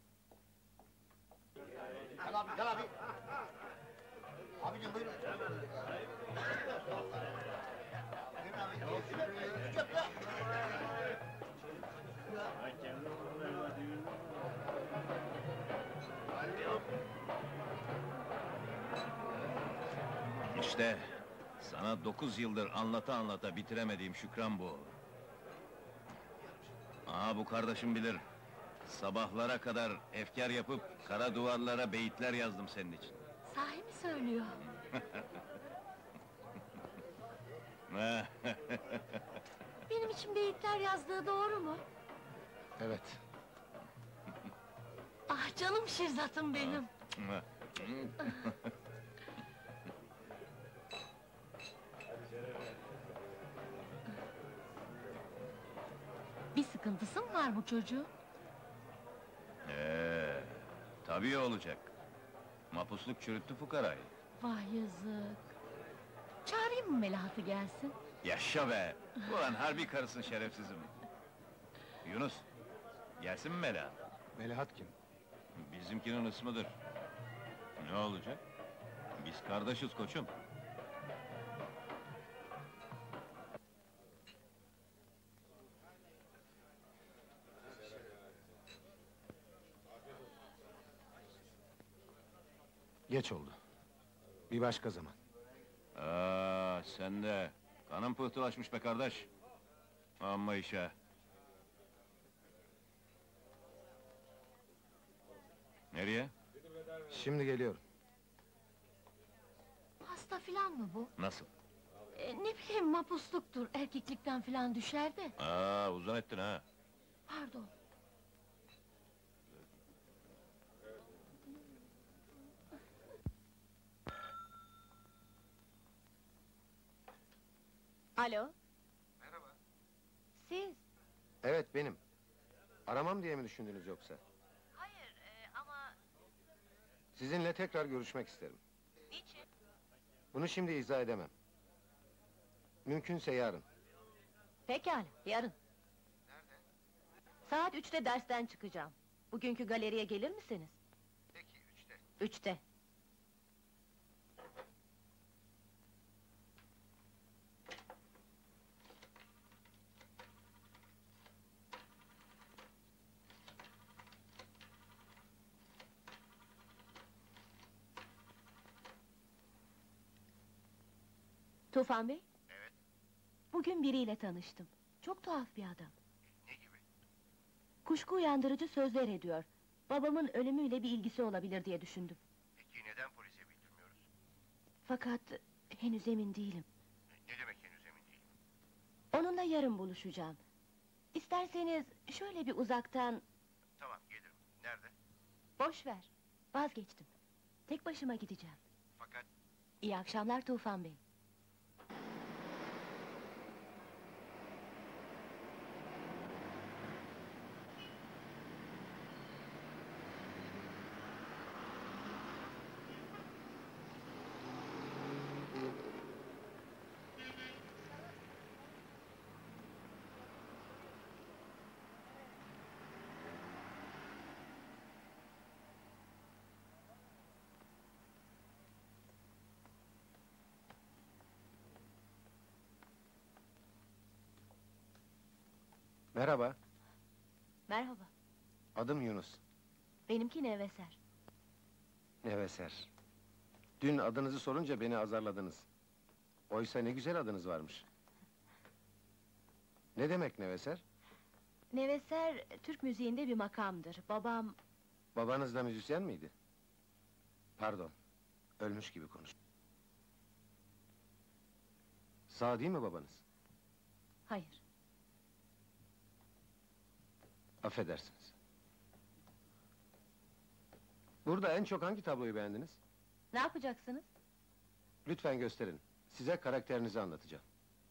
Gel abi, gel abi. Abicim buyurun. İşte, sana dokuz yıldır anlata anlata bitiremediğim Şükran bu. Aa, bu kardeşim bilir. Sabahlara kadar efkar yapıp kara duvarlara beyitler yazdım senin için. Sahi mi söylüyor? Benim için beyitler yazdığı doğru mu? Evet. Ah canım Şirzat'ım benim. Bir sıkıntısı mı var bu çocuğun? Ee, tabii olacak. Mapusluk çürüttü fukarayı. Vah yazık. Çağırayım mı Melahat'ı gelsin? Yaşa be! Ulan harbi karısın şerefsizim. Yunus, gelsin mi Melahat? Melahat kim? Bizimkinin ismidir. Ne olacak? Biz kardeşiz koçum. Geç oldu. Bir başka zaman. Aa, sen de. Kanın pıhtılaşmış be kardeş. Amma işe. Nereye? Şimdi geliyorum. Hasta filan mı bu? Nasıl? E, ne bileyim mapusluktur, erkeklikten filan düşer de. Aa, uzun ettin ha. Pardon. Alo? Merhaba. Siz? Evet, benim. Aramam diye mi düşündünüz yoksa? Hayır, ama... Sizinle tekrar görüşmek isterim. Niçin? Bunu şimdi izah edemem. Mümkünse yarın. Pekala, yarın. Nerede? Saat üçte dersten çıkacağım. Bugünkü galeriye gelir misiniz? Peki, üçte. Üçte. Tufan Bey? Evet. Bugün biriyle tanıştım. Çok tuhaf bir adam. Ne gibi? Kuşku uyandırıcı sözler ediyor. Babamın ölümüyle bir ilgisi olabilir diye düşündüm. Peki neden polise bildirmiyoruz? Fakat Henüz emin değilim. Ne demek henüz emin değilim? Onunla yarın buluşacağım. İsterseniz şöyle bir uzaktan... Tamam, gelirim. Nerede? Boş ver, vazgeçtim. Tek başıma gideceğim. Fakat... İyi akşamlar Tufan Bey. Merhaba, Merhaba, adım Yunus. benimki Neveser. Neveser. Dün adınızı sorunca beni azarladınız. Oysa ne güzel adınız varmış. Ne demek Neveser? Neveser, Türk müziğinde bir makamdır. Babam... Babanız da müzisyen miydi? Pardon, ölmüş gibi konuş. Sağ değil mi babanız? Hayır. Affedersiniz. Burada en çok hangi tabloyu beğendiniz? Ne yapacaksınız? Lütfen gösterin. Size karakterinizi anlatacağım.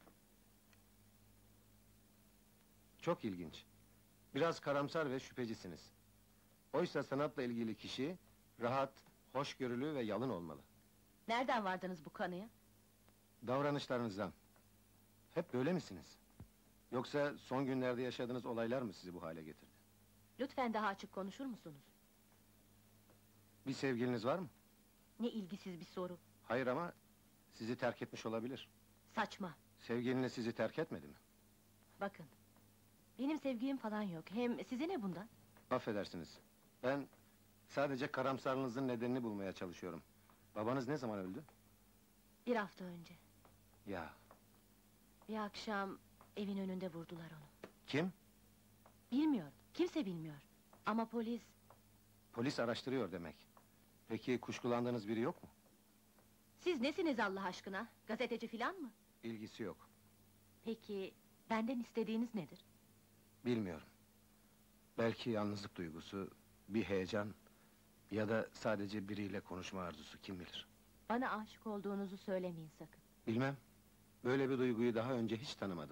Çok ilginç. Biraz karamsar ve şüphecisiniz. Oysa sanatla ilgili kişi... rahat, hoşgörülü ve yalın olmalı. Nereden vardınız bu kanıya? Davranışlarınızdan. Hep böyle misiniz? Yoksa son günlerde yaşadığınız olaylar mı sizi bu hale getirdi? Lütfen daha açık konuşur musunuz? Bir sevgiliniz var mı? Ne ilgisiz bir soru. Hayır ama... sizi terk etmiş olabilir. Saçma. Sevgiliniz sizi terk etmedi mi? Bakın, benim sevgilim falan yok. Hem size ne bundan? Affedersiniz. Ben... sadece karamsarlığınızın nedenini bulmaya çalışıyorum. Babanız ne zaman öldü? Bir hafta önce. Ya... Bir akşam evin önünde vurdular onu. Kim? Bilmiyorum, kimse bilmiyor. Ama polis... Polis araştırıyor demek. Peki kuşkulandığınız biri yok mu? Siz nesiniz Allah aşkına? Gazeteci filan mı? İlgisi yok. Peki, benden istediğiniz nedir? Bilmiyorum. Belki yalnızlık duygusu, bir heyecan... ya da sadece biriyle konuşma arzusu, kim bilir? Bana aşık olduğunuzu söylemeyin sakın. Bilmem. Böyle bir duyguyu daha önce hiç tanımadım.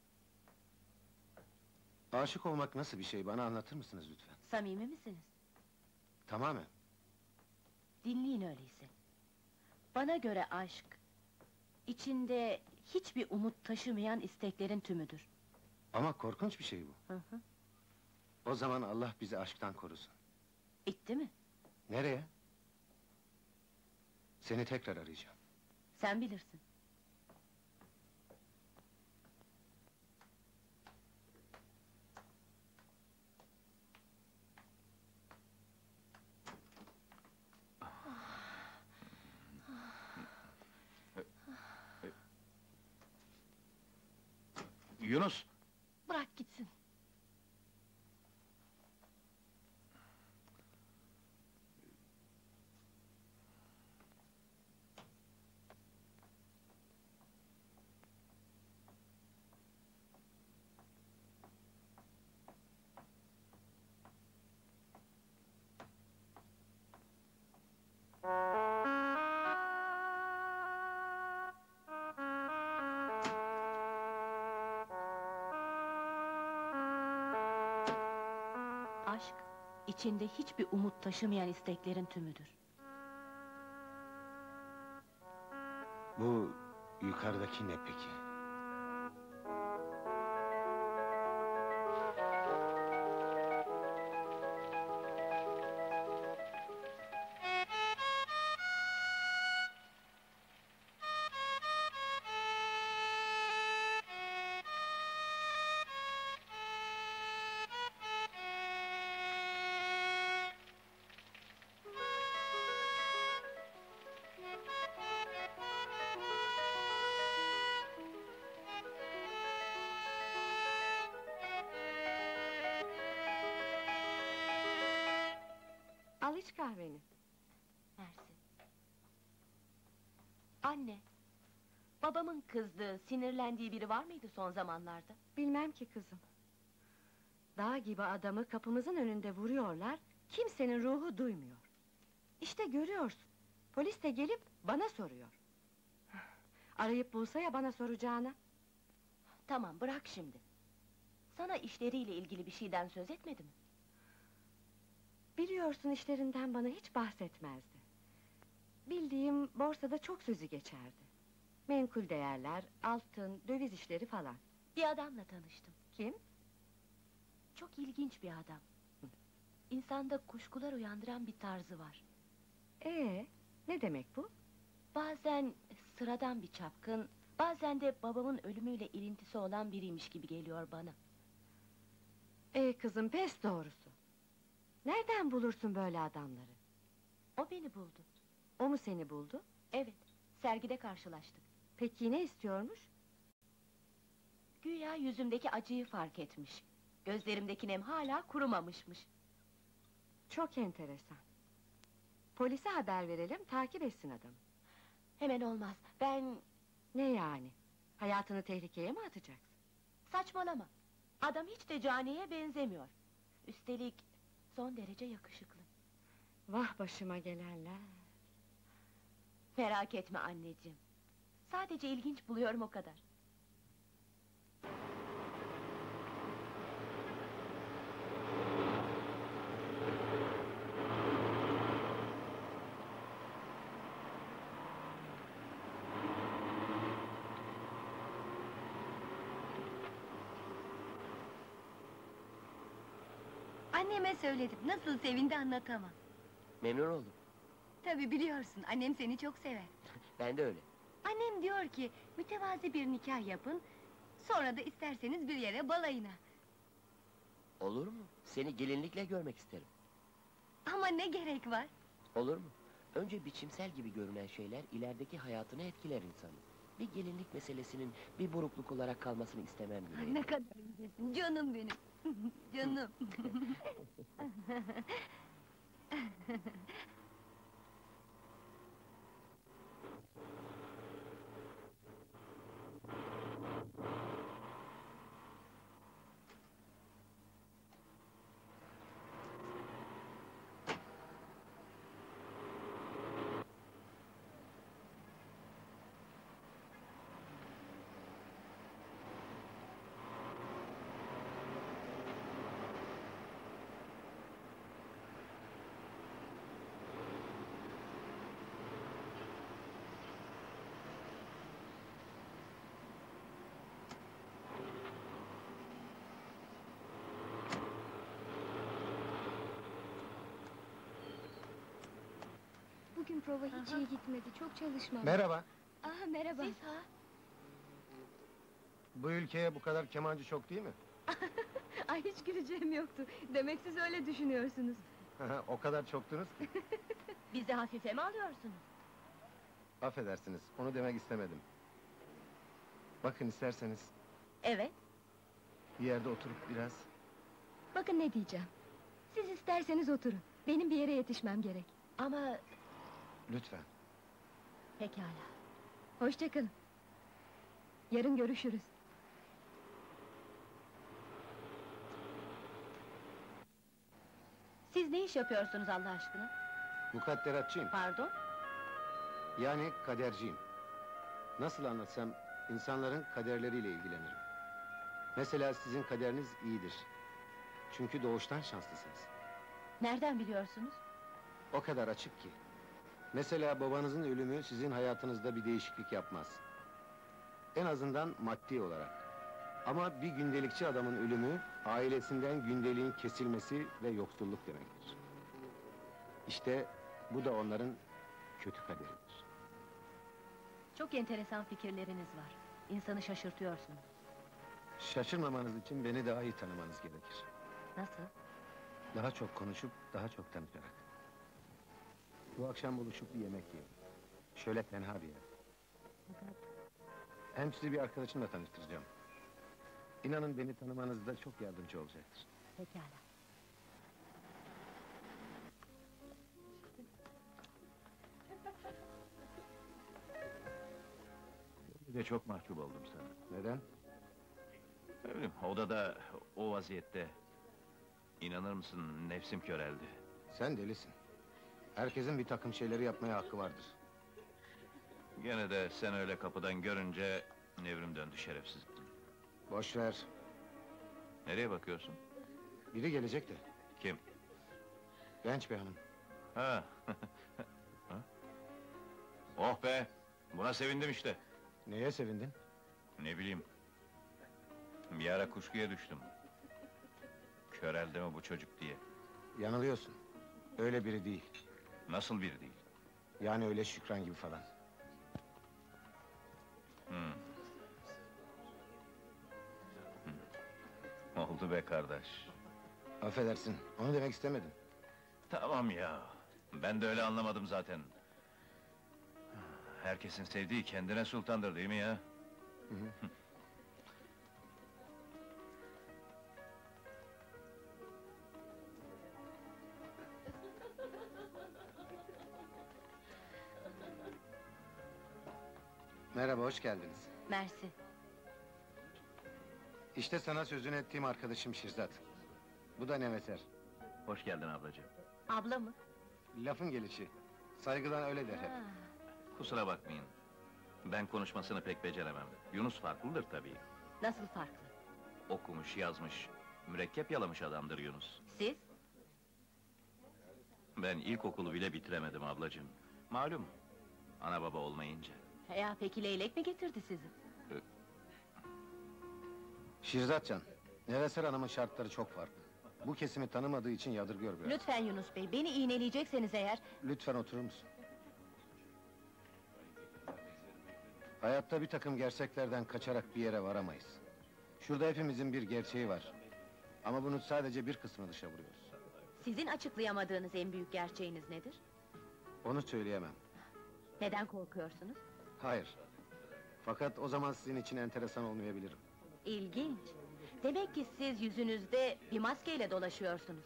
Aşık olmak nasıl bir şey, bana anlatır mısınız lütfen? Samimi misiniz? Tamamen. Dinleyin öyleyse. Bana göre aşk... içinde hiçbir umut taşımayan isteklerin tümüdür. Ama korkunç bir şey bu. Hı hı. O zaman Allah bizi aşktan korusun. Bitti mi? Nereye? Seni tekrar arayacağım. Sen bilirsin. Yunus! Bırak gitsin. Aşk, içinde hiçbir umut taşımayan isteklerin tümüdür. Bu yukarıdaki ne peki? Al iç kahveni. Mersi. Anne, Babamın kızdığı, sinirlendiği biri var mıydı son zamanlarda? Bilmem ki kızım. Dağ gibi adamı kapımızın önünde vuruyorlar, kimsenin ruhu duymuyor. İşte görüyorsun, polis de gelip bana soruyor. Arayıp bulsa ya bana soracağına. Tamam, bırak şimdi. Sana işleriyle ilgili bir şeyden söz etmedi mi? Biliyorsun, işlerinden bana hiç bahsetmezdi. Bildiğim borsada çok sözü geçerdi. Menkul değerler, altın, döviz işleri falan. Bir adamla tanıştım. Kim? Çok ilginç bir adam. İnsanda kuşkular uyandıran bir tarzı var. Ee, ne demek bu? Bazen sıradan bir çapkın, bazen de babamın ölümüyle ilintisi olan biriymiş gibi geliyor bana. Ee kızım, pes doğrusu. Nereden bulursun böyle adamları? O beni buldu. O mu seni buldu? Evet, sergide karşılaştık. Peki ne istiyormuş? Güya yüzümdeki acıyı fark etmiş. Gözlerimdeki nem hala kurumamışmış. Çok enteresan. Polise haber verelim, takip etsin adamı. Hemen olmaz, ben... Ne yani? Hayatını tehlikeye mi atacaksın? Saçmalama! Adam hiç de caniye benzemiyor. Üstelik son derece yakışıklı. Vah başıma gelenler! Merak etme anneciğim. Sadece ilginç buluyorum o kadar. Anneme söyledim, nasıl sevindi anlatamam. Memnun oldum. Tabii biliyorsun, annem seni çok sever. Ben de öyle. Annem diyor ki, mütevazi bir nikah yapın... ...sonra da isterseniz bir yere balayına. Olur mu? Seni gelinlikle görmek isterim. Ama ne gerek var? Olur mu? Önce biçimsel gibi görünen şeyler ilerideki hayatını etkiler insanı. Bir gelinlik meselesinin bir burukluk olarak kalmasını istemem bile. Ne kadar güzelsin, canım benim! Canım! Bugün prova hiç iyi gitmedi, çok çalışmalı. Merhaba. Ah, merhaba. Siz ha? Bu ülkeye bu kadar kemancı çok değil mi? Ay, hiç güleceğim yoktu. Demek siz öyle düşünüyorsunuz. O kadar çoktunuz ki. Bizi hafife mi alıyorsunuz? Affedersiniz, onu demek istemedim. Bakın isterseniz Evet, bir yerde oturup biraz... bakın ne diyeceğim. Siz isterseniz oturun, benim bir yere yetişmem gerek. Ama Lütfen. pekala. Hoşça kalın. Yarın görüşürüz. Siz ne iş yapıyorsunuz Allah aşkına? Mukadderatçıyım. Pardon? Yani kaderciyim. Nasıl anlatsam, insanların kaderleriyle ilgilenirim. Mesela sizin kaderiniz iyidir. Çünkü doğuştan şanslısınız. Nereden biliyorsunuz? O kadar açık ki. Mesela babanızın ölümü sizin hayatınızda bir değişiklik yapmaz. En azından maddi olarak. Ama bir gündelikçi adamın ölümü, ailesinden gündeliğin kesilmesi ve yoksulluk demektir. İşte bu da onların kötü kaderidir. Çok enteresan fikirleriniz var. İnsanı şaşırtıyorsunuz. Şaşırmamanız için beni daha iyi tanımanız gerekir. Nasıl? Daha çok konuşup, daha çok tanışarak. Bu akşam buluşup bir yemek yiyelim. Şöyle tenha bir yer. Hem sizi bir arkadaşımla tanıştıracağım. İnanın beni tanımanızda çok yardımcı olacaktır. Pekala. de çok mahcup oldum sana. Neden? Ne bileyim, odada, o vaziyette... İnanır mısın, nefsim köreldi. Sen delisin. Herkesin bir takım şeyleri yapmaya hakkı vardır. Gene de sen öyle kapıdan görünce... Nevrim döndü şerefsiz. Boş ver. Nereye bakıyorsun? Biri gelecek de. Kim? Genç bir hanım. Ha. Ha? Oh be! Buna sevindim işte. Neye sevindin? Ne bileyim. Bir ara kuşkuya düştüm. Köreldi mi bu çocuk diye. Yanılıyorsun. Öyle biri değil. Nasıl biri değil? Yani öyle Şükran gibi falan. Hmm. Hmm. Oldu be kardeş. Affedersin, onu demek istemedim. Tamam ya. Ben de öyle anlamadım zaten. Herkesin sevdiği kendine sultandır değil mi ya? Hı hı. Merhaba, hoş geldiniz. Mersi. İşte sana sözünü ettiğim arkadaşım Şirzat. Bu da Neveser. Hoş geldin ablacığım. Abla mı? Lafın gelişi. Saygıdan öyle der hep. Kusura bakmayın. Ben konuşmasını pek beceremem. Yunus farklıdır tabii. Nasıl farklı? Okumuş, yazmış, mürekkep yalamış adamdır Yunus. Siz? Ben ilkokulu bile bitiremedim ablacığım. Malum, ana baba olmayınca. Ya peki leylek mi getirdi sizi? Şirzatcan, Neveser Hanım'ın şartları çok farklı. Bu kesimi tanımadığı için yadırgıyor biraz. Lütfen Yunus Bey, beni iğneleyecekseniz eğer... Lütfen oturur musun? Hayatta bir takım gerçeklerden kaçarak bir yere varamayız. Şurada hepimizin bir gerçeği var. Ama bunun sadece bir kısmını dışa vuruyoruz. Sizin açıklayamadığınız en büyük gerçeğiniz nedir? Onu söyleyemem. Neden korkuyorsunuz? Hayır. Fakat o zaman sizin için enteresan olmayabilirim. İlginç. Demek ki siz yüzünüzde bir maskeyle dolaşıyorsunuz.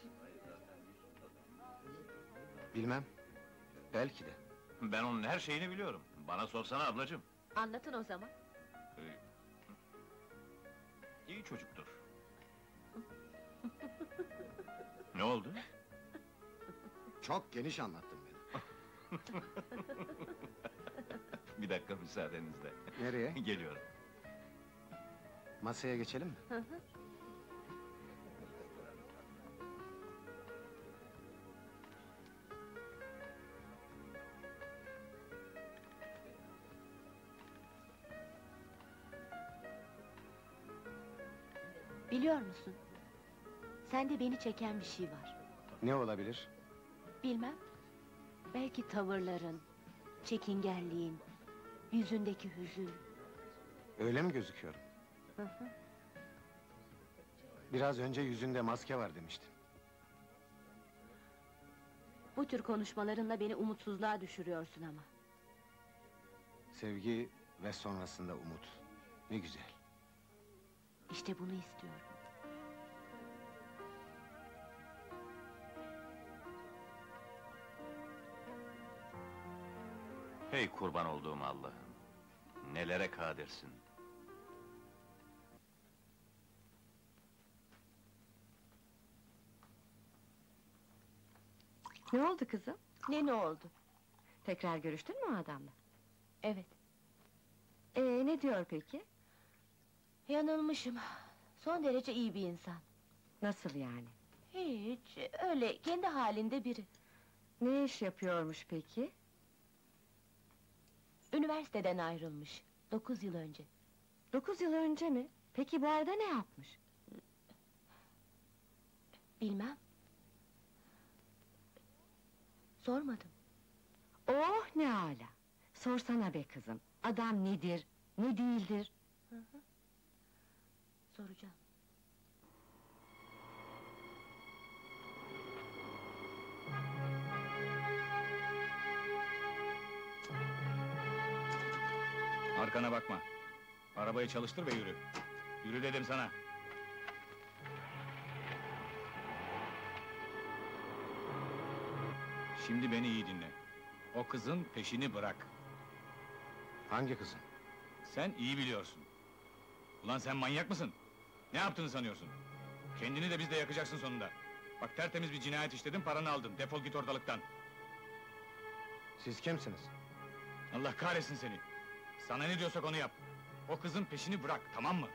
Bilmem. Belki de. Ben onun her şeyini biliyorum. Bana sorsana ablacığım. Anlatın o zaman. Ee, iyi çocuktur. Ne oldu? Çok geniş anlattın beni. Bir dakika müsaadenizle. Nereye? Geliyorum. Masaya geçelim mi? Hı hı. Biliyor musun? Sende beni çeken bir şey var. Ne olabilir? Bilmem. Belki tavırların, çekingenliğin, yüzündeki hüzün. Öyle mi gözüküyorum? Hı hı. Biraz önce yüzünde maske var demiştin. Bu tür konuşmalarınla beni umutsuzluğa düşürüyorsun ama. Sevgi ve sonrasında umut. Ne güzel. İşte bunu istiyorum. Hey kurban olduğum Allah'ım! Nelere kadirsin! Ne oldu kızım? Ne ne oldu? Tekrar görüştün mü o adamla? Evet. Ee, ne diyor peki? Yanılmışım. Son derece iyi bir insan. Nasıl yani? Hiç, öyle kendi halinde biri. Ne iş yapıyormuş peki? Üniversiteden ayrılmış. Dokuz yıl önce. Dokuz yıl önce mi? Peki bu arada ne yapmış? Bilmem. Sormadım. Oh ne âlâ! Sorsana be kızım, adam nedir, ne değildir? Hı hı. Soracağım. Arkana bakma. Arabayı çalıştır ve yürü. Yürü dedim sana. Şimdi beni iyi dinle. O kızın peşini bırak. Hangi kızın? Sen iyi biliyorsun. Ulan sen manyak mısın? Ne yaptığını sanıyorsun? Kendini de biz de yakacaksın sonunda. Bak tertemiz bir cinayet işledin, paranı aldın. Defol git ortalıktan. Siz kimsiniz? Allah kahretsin seni! Sana ne diyorsak onu yap! O kızın peşini bırak, tamam mı?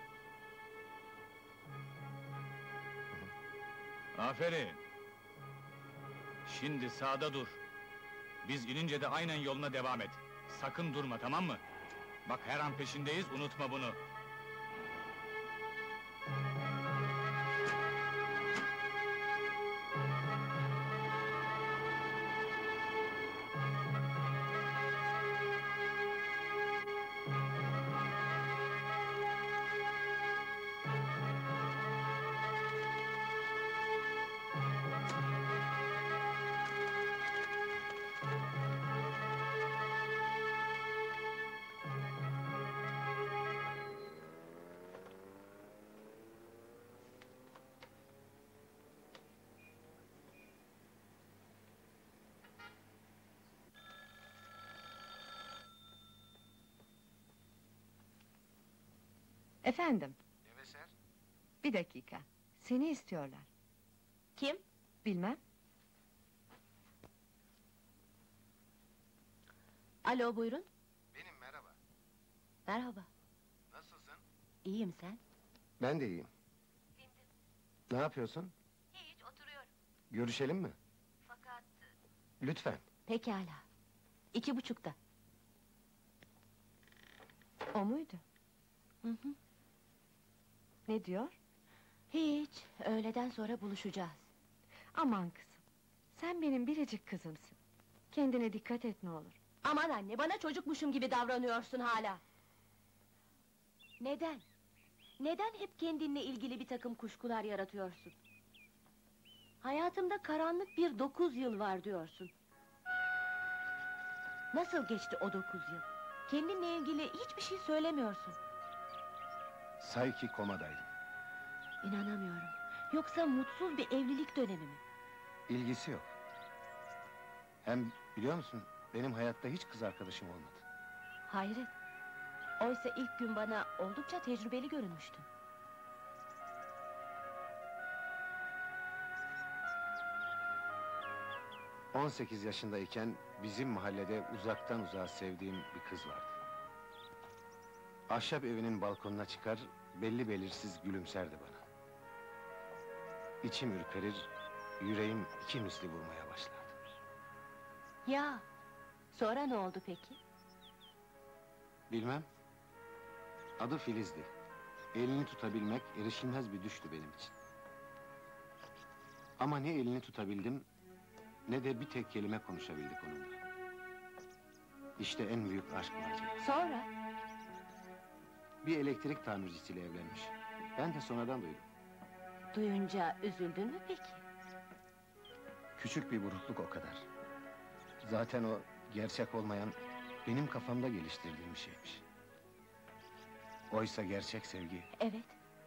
Aferin! Şimdi sağda dur! Biz inince de aynen yoluna devam et! Sakın durma, tamam mı? Bak her an peşindeyiz, unutma bunu! Efendim, Yemeser? bir dakika. Seni istiyorlar. Kim? Bilmem. Alo, buyurun. Benim, merhaba. Merhaba. Nasılsın? İyiyim, sen? Ben de iyiyim. Ne yapıyorsun? Hiç, oturuyorum. Görüşelim mi? Fakat... Lütfen. Pekala. İki buçukta. O muydu? Hı hı. Ne diyor? Hiç, öğleden sonra buluşacağız. Aman kızım, sen benim biricik kızımsın. Kendine dikkat et ne olur. Aman anne, bana çocukmuşum gibi davranıyorsun hala. Neden? Neden hep kendinle ilgili bir takım kuşkular yaratıyorsun? Hayatımda karanlık bir dokuz yıl var diyorsun. Nasıl geçti o dokuz yıl? Kendinle ilgili hiçbir şey söylemiyorsun. Say ki komadaydım. İnanamıyorum. Yoksa mutsuz bir evlilik dönemi mi? İlgisi yok. Hem biliyor musun, benim hayatta hiç kız arkadaşım olmadı. Hayret. Oysa ilk gün bana oldukça tecrübeli görünmüştün. on sekiz yaşındayken bizim mahallede uzaktan uzağa sevdiğim bir kız vardı. Ahşap evinin balkonuna çıkar, belli belirsiz gülümserdi bana. İçim ürperir, yüreğim iki misli vurmaya başlardı. Ya, sonra ne oldu peki? Bilmem. Adı Filiz'di. Elini tutabilmek erişilmez bir düştü benim için. Ama ne elini tutabildim, ne de bir tek kelime konuşabildik onunla. İşte en büyük aşk macerası. Sonra? Bir elektrik tamircisiyle evlenmiş. Ben de sonradan duydum. Duyunca üzüldün mü peki? Küçük bir burukluk o kadar. Zaten o gerçek olmayan, benim kafamda geliştirdiğim bir şeymiş. Oysa gerçek sevgi... Evet.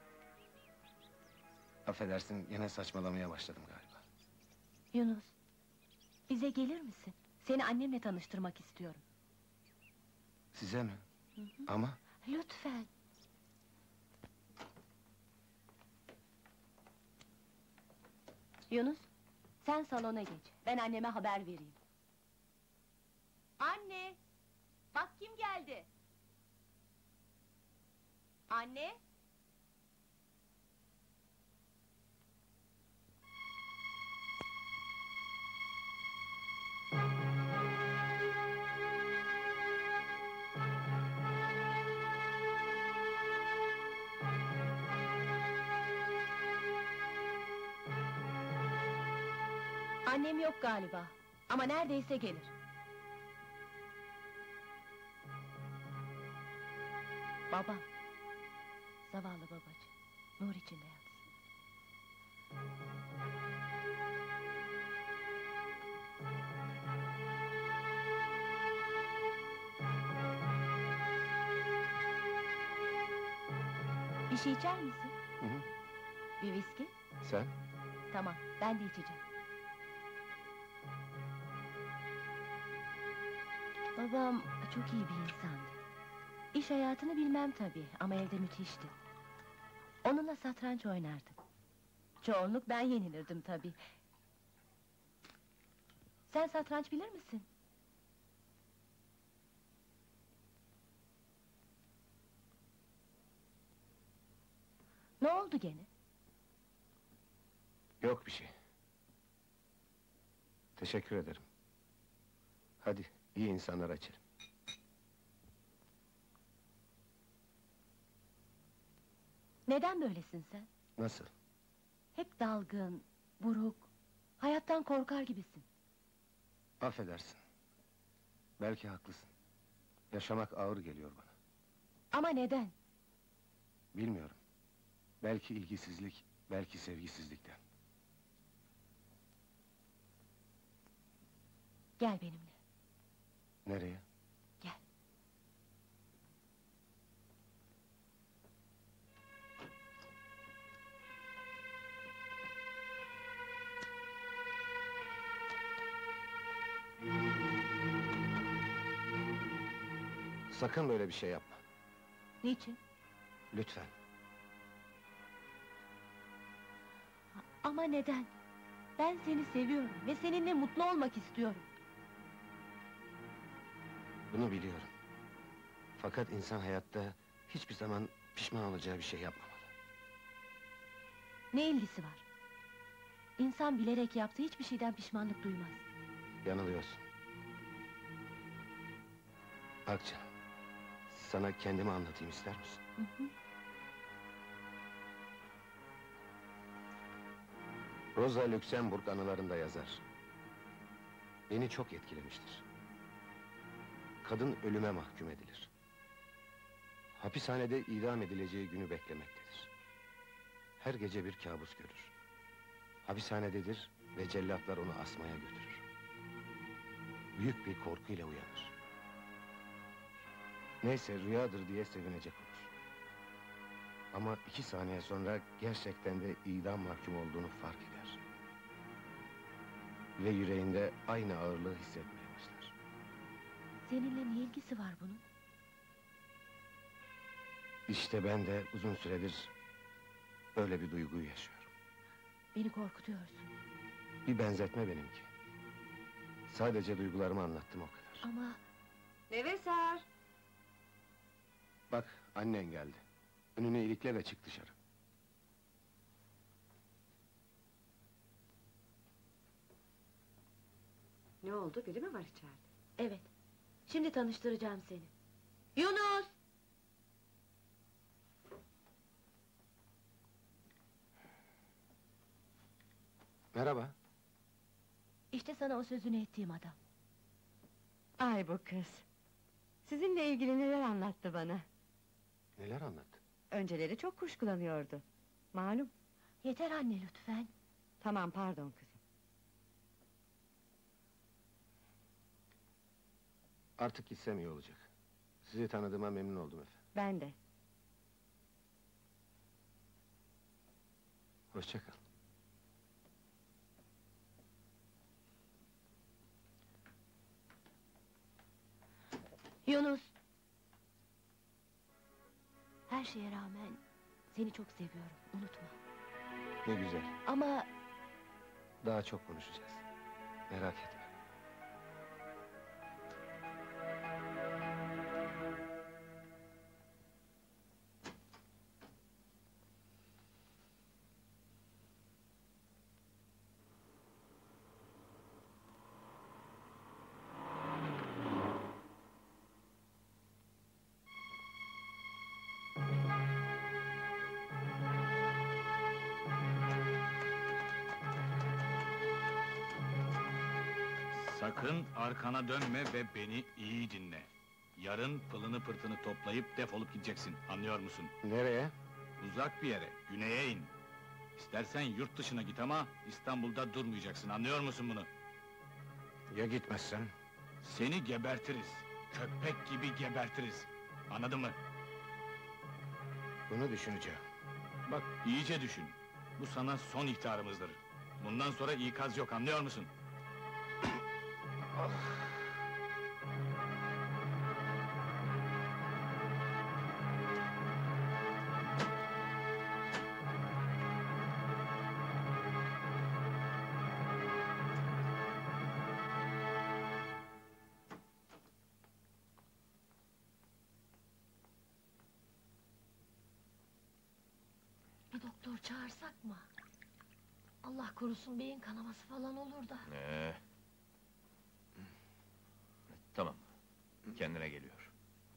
Affedersin, yine saçmalamaya başladım galiba. Yunus, bize gelir misin? Seni annemle tanıştırmak istiyorum. Size mi? Hı hı. Ama... Lütfen. Yunus, sen salona geç. Ben anneme haber vereyim. Anne! Bak kim geldi! Anne! Annem yok galiba. Ama neredeyse gelir. Babam. Zavallı babacığım. Nur içinde yatsın. Bir şey içer misin? Hı hı. Bir viski? Sen? Tamam, ben de içeceğim. Babam çok iyi bir insandı. İş hayatını bilmem tabii ama evde müthişti. Onunla satranç oynardım. Çoğunluk ben yenilirdim tabii. Sen satranç bilir misin? Ne oldu gene? Yok bir şey. Teşekkür ederim. Hadi, iyi insanlar açalım. Neden böylesin sen? Nasıl? Hep dalgın, buruk, hayattan korkar gibisin. Affedersin. Belki haklısın. Yaşamak ağır geliyor bana. Ama neden? Bilmiyorum. Belki ilgisizlik, belki sevgisizlikten. Gel benimle. Nereye? Gel. Sakın böyle bir şey yapma. Niçin? Lütfen. Ama neden? Ben seni seviyorum ve seninle mutlu olmak istiyorum. Bunu biliyorum. Fakat insan hayatta hiçbir zaman pişman olacağı bir şey yapmamalı. Ne ilgisi var? İnsan bilerek yaptığı hiçbir şeyden pişmanlık duymaz. Yanılıyorsun. Bak canım, sana kendimi anlatayım ister misin? Hı hı. Rosa Luxemburg anılarında yazar. Beni çok etkilemiştir. Kadın ölüme mahkum edilir. Hapishanede idam edileceği günü beklemektedir. Her gece bir kabus görür. Hapishanededir ve cellatlar onu asmaya götürür. Büyük bir korkuyla uyanır. Neyse rüyadır diye sevinecek olur. Ama iki saniye sonra gerçekten de idam mahkum olduğunu fark eder. Ve yüreğinde aynı ağırlığı hissetmeye başlar. Seninle ne ilgisi var bunun? İşte ben de uzun süredir böyle bir duyguyu yaşıyorum. Beni korkutuyorsun. Bir benzetme benimki. Sadece duygularımı anlattım o kadar. Ama... Nevesar! Bak, annen geldi. Önünü ilikle ve çık dışarı. Ne oldu, biri mi var içeride? Evet. Şimdi tanıştıracağım seni. Yunus! Merhaba. İşte sana o sözünü ettiğim adam. Ay bu kız! Sizinle ilgili neler anlattı bana? Neler anlattı? Önceleri çok kuşkulanıyordu. Malum. Yeter anne lütfen. Tamam, pardon kızım. Artık gitsem iyi olacak. Sizi tanıdığıma memnun oldum efendim. Ben de. Hoşça kal. Yunus! Her şeye rağmen seni çok seviyorum, unutma. Ne güzel. Ama Daha çok konuşacağız. Merak etme. Sakın arkana dönme ve beni iyi dinle. Yarın pılını pırtını toplayıp defolup gideceksin, anlıyor musun? Nereye? Uzak bir yere, güneye in. İstersen yurt dışına git ama İstanbul'da durmayacaksın, anlıyor musun bunu? Ya gitmezsem? Seni gebertiriz, köpek gibi gebertiriz. Anladın mı? Bunu düşüneceğim. Bak, iyice düşün. Bu sana son ihtarımızdır. Bundan sonra ikaz yok, anlıyor musun? doktor çağırsak mı? Allah korusun beyin kanaması falan olur da. Ee, tamam, kendine geliyor.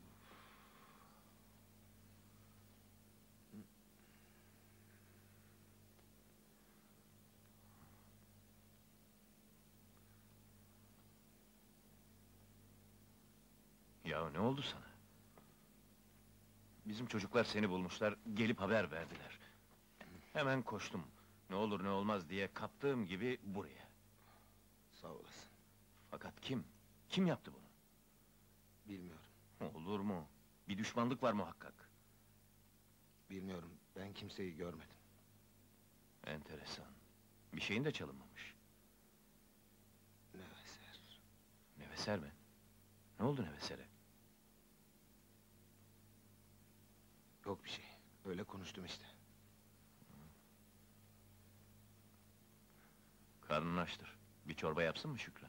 Ya ne oldu sana? Bizim çocuklar seni bulmuşlar, gelip haber verdiler. Hemen koştum. Ne olur ne olmaz diye kaptığım gibi buraya. Sağ olasın. Fakat kim? Kim yaptı bunu? Bilmiyorum. Olur mu? Bir düşmanlık var muhakkak. Bilmiyorum. Ben kimseyi görmedim. Enteresan. Bir şeyin de çalınmamış. Neveser. Neveser mi? Ne oldu Neveser'e? Yok bir şey. Öyle konuştum işte. Karnını açtır. Bir çorba yapsın mı Şükran?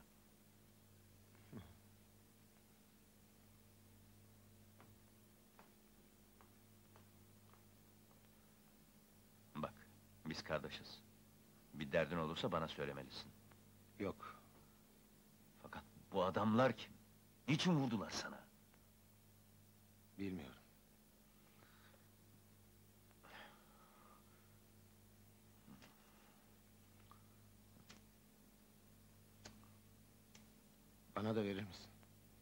Bak, biz kardeşiz. Bir derdin olursa bana söylemelisin. Yok. Fakat bu adamlar kim? Niçin vurdular sana? Bilmiyorum. Bana da verir misin?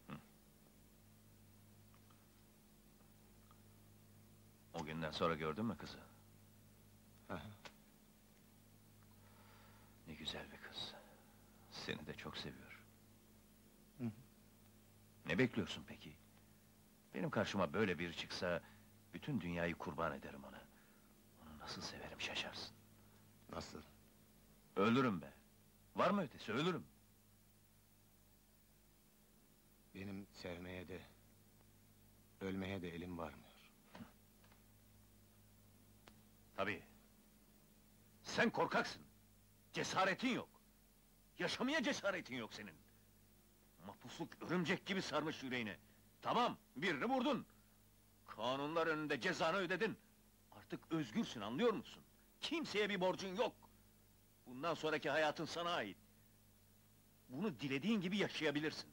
O günden sonra gördün mü kızı? Aha. Ne güzel bir kız. Seni de çok seviyor. Hı hı. Ne bekliyorsun peki? Benim karşıma böyle biri çıksa... bütün dünyayı kurban ederim ona. Onu nasıl severim şaşarsın. Nasıl? Ölürüm be! Var mı ötesi, ölürüm! Benim sevmeye de... ölmeye de elim varmıyor. Tabii! Sen korkaksın! Cesaretin yok! Yaşamaya cesaretin yok senin! Mahpusluk örümcek gibi sarmış yüreğini! Tamam, birini vurdun! Kanunlar önünde cezanı ödedin! Artık özgürsün, anlıyor musun? Kimseye bir borcun yok! Bundan sonraki hayatın sana ait! Bunu dilediğin gibi yaşayabilirsin!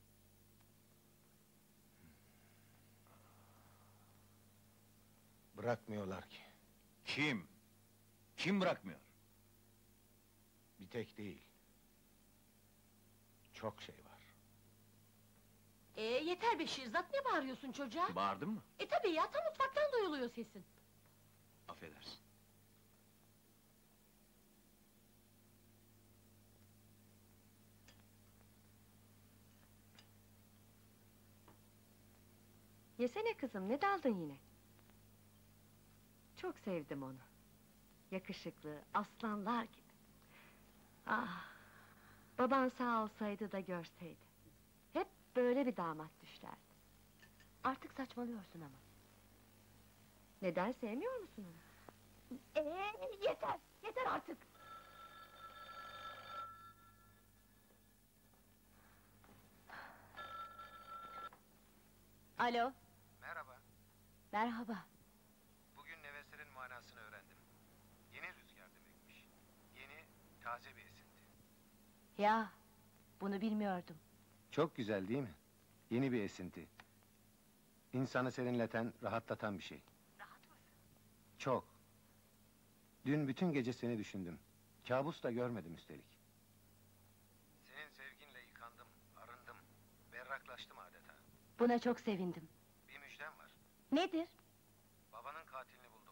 Bırakmıyorlar ki. Kim? Kim bırakmıyor? Bir tek değil. Çok şey var. Ee, yeter be Şirzat, ne bağırıyorsun çocuğa? Bağırdın mı? E tabii ya, tam mutfaktan duyuluyor sesin. Affedersin. Yesene kızım, ne daldın yine? Çok sevdim onu. Yakışıklı, aslanlar gibi. Ah! Baban sağ olsaydı da görseydi. Hep böyle bir damat düşlerdi. Artık saçmalıyorsun ama. Neden, sevmiyor musun onu? Ee, yeter, yeter artık! Alo, Merhaba. merhaba. Bugün Neveser'in manasını öğrendim. Yeni rüzgar demekmiş. Yeni, taze bir esinti. Ya, bunu bilmiyordum. Çok güzel değil mi? Yeni bir esinti. İnsanı serinleten, rahatlatan bir şey. Rahat mısın? Çok. Dün bütün gece seni düşündüm. Kabus da görmedim üstelik. Senin sevginle yıkandım, arındım. Berraklaştım adeta. Buna çok sevindim. Bir müjdem var. Nedir? Babanın katilini buldum.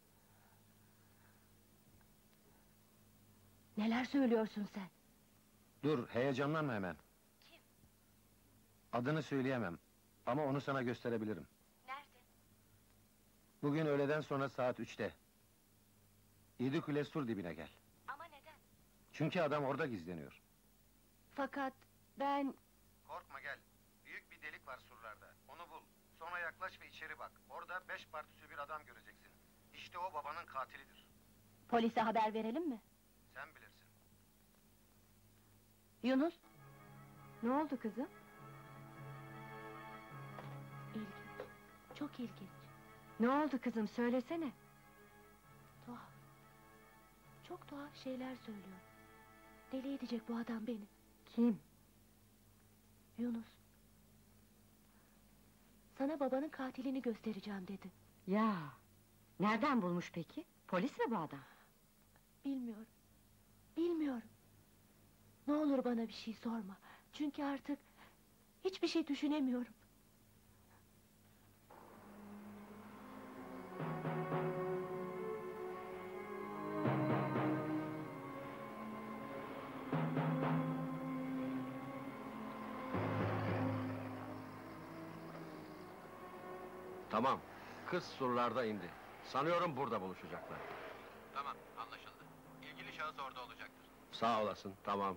Neler söylüyorsun sen? Dur, heyecanlanma hemen. Kim? Adını söyleyemem. Ama onu sana gösterebilirim. Nerede? Bugün öğleden sonra saat üçte. Yedikule sur dibine gel. Ama neden? Çünkü adam orada gizleniyor. Fakat ben... Korkma gel. Büyük bir delik var surlarda. Onu bul. Sonra yaklaş ve içeri bak. Orada beş partisi bir adam göreceksin. İşte o babanın katilidir. Polise haber verelim mi? Sen bilirsin. Yunus, Ne oldu kızım? ilginç. Çok ilginç. Ne oldu kızım, söylesene. Tuhaf. çok tuhaf şeyler söylüyor. Deli edecek bu adam beni. Kim? Yunus. Sana babanın katilini göstereceğim dedi. Ya, nereden bulmuş peki? Polis mi bu adam? Bilmiyorum. Bilmiyorum. Ne olur bana bir şey sorma. Çünkü artık hiçbir şey düşünemiyorum. Tamam, kız surlarda indi. Sanıyorum burada buluşacaklar. Tamam, anlaşıldı. İlgili şahıs orada olacaktır. Sağ olasın, tamam.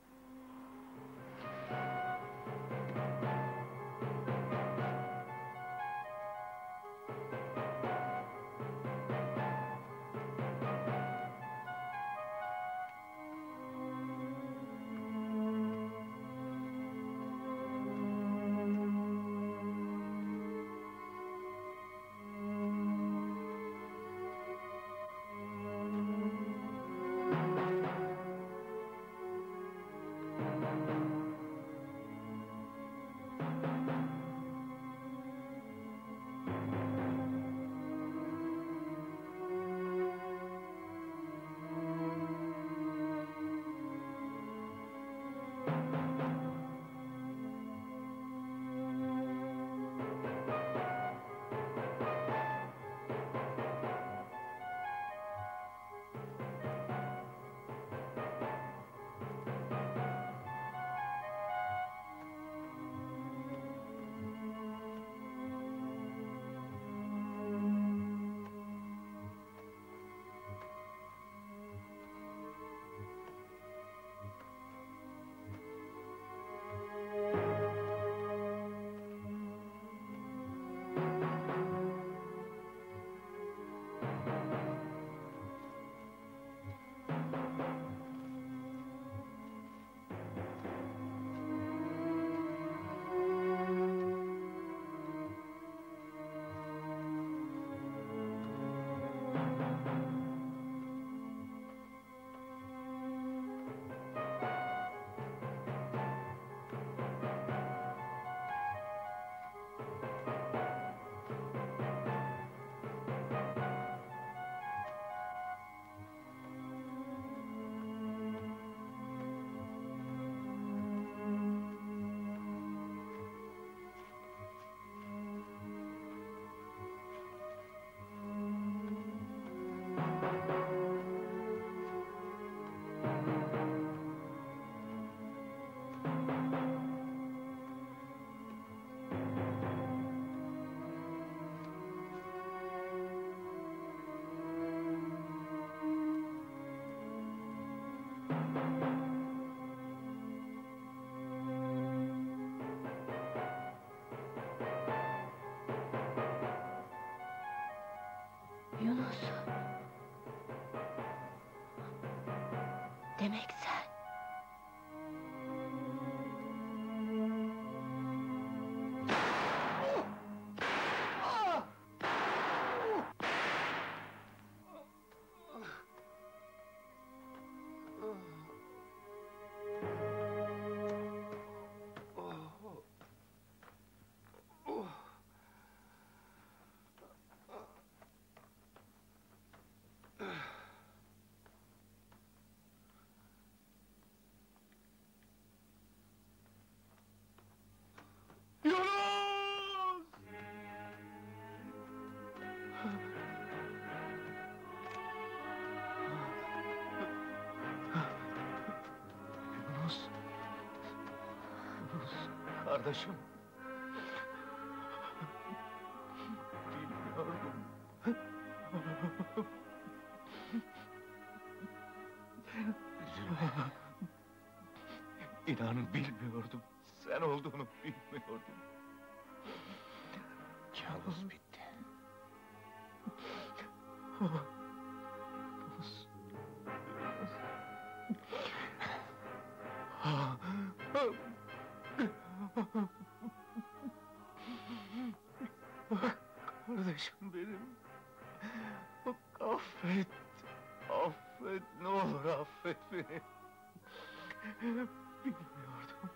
Yunus. Demek sen. Yunus. Yunus, kardeşim. Bilmiyordum. Üzülme. İnanın bilmiyordum. Sen olduğunu bilmiyordum. Kabus bitti. Yunus. Kardeşim benim. Affet. Affet. Affet, ne olur affet beni. Bilmiyordum.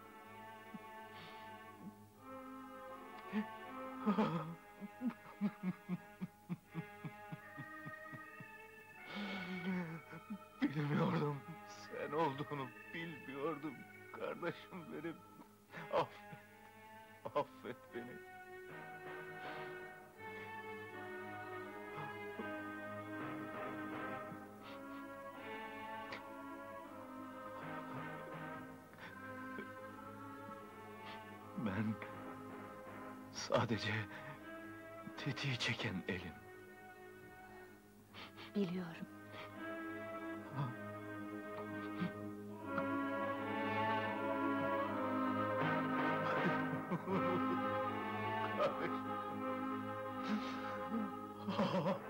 Bilmiyordum, sen olduğunu bilmiyordum kardeşim benim. Affet, affet beni. Ben sadece tetiği çeken elim. Biliyorum. Kardeşim.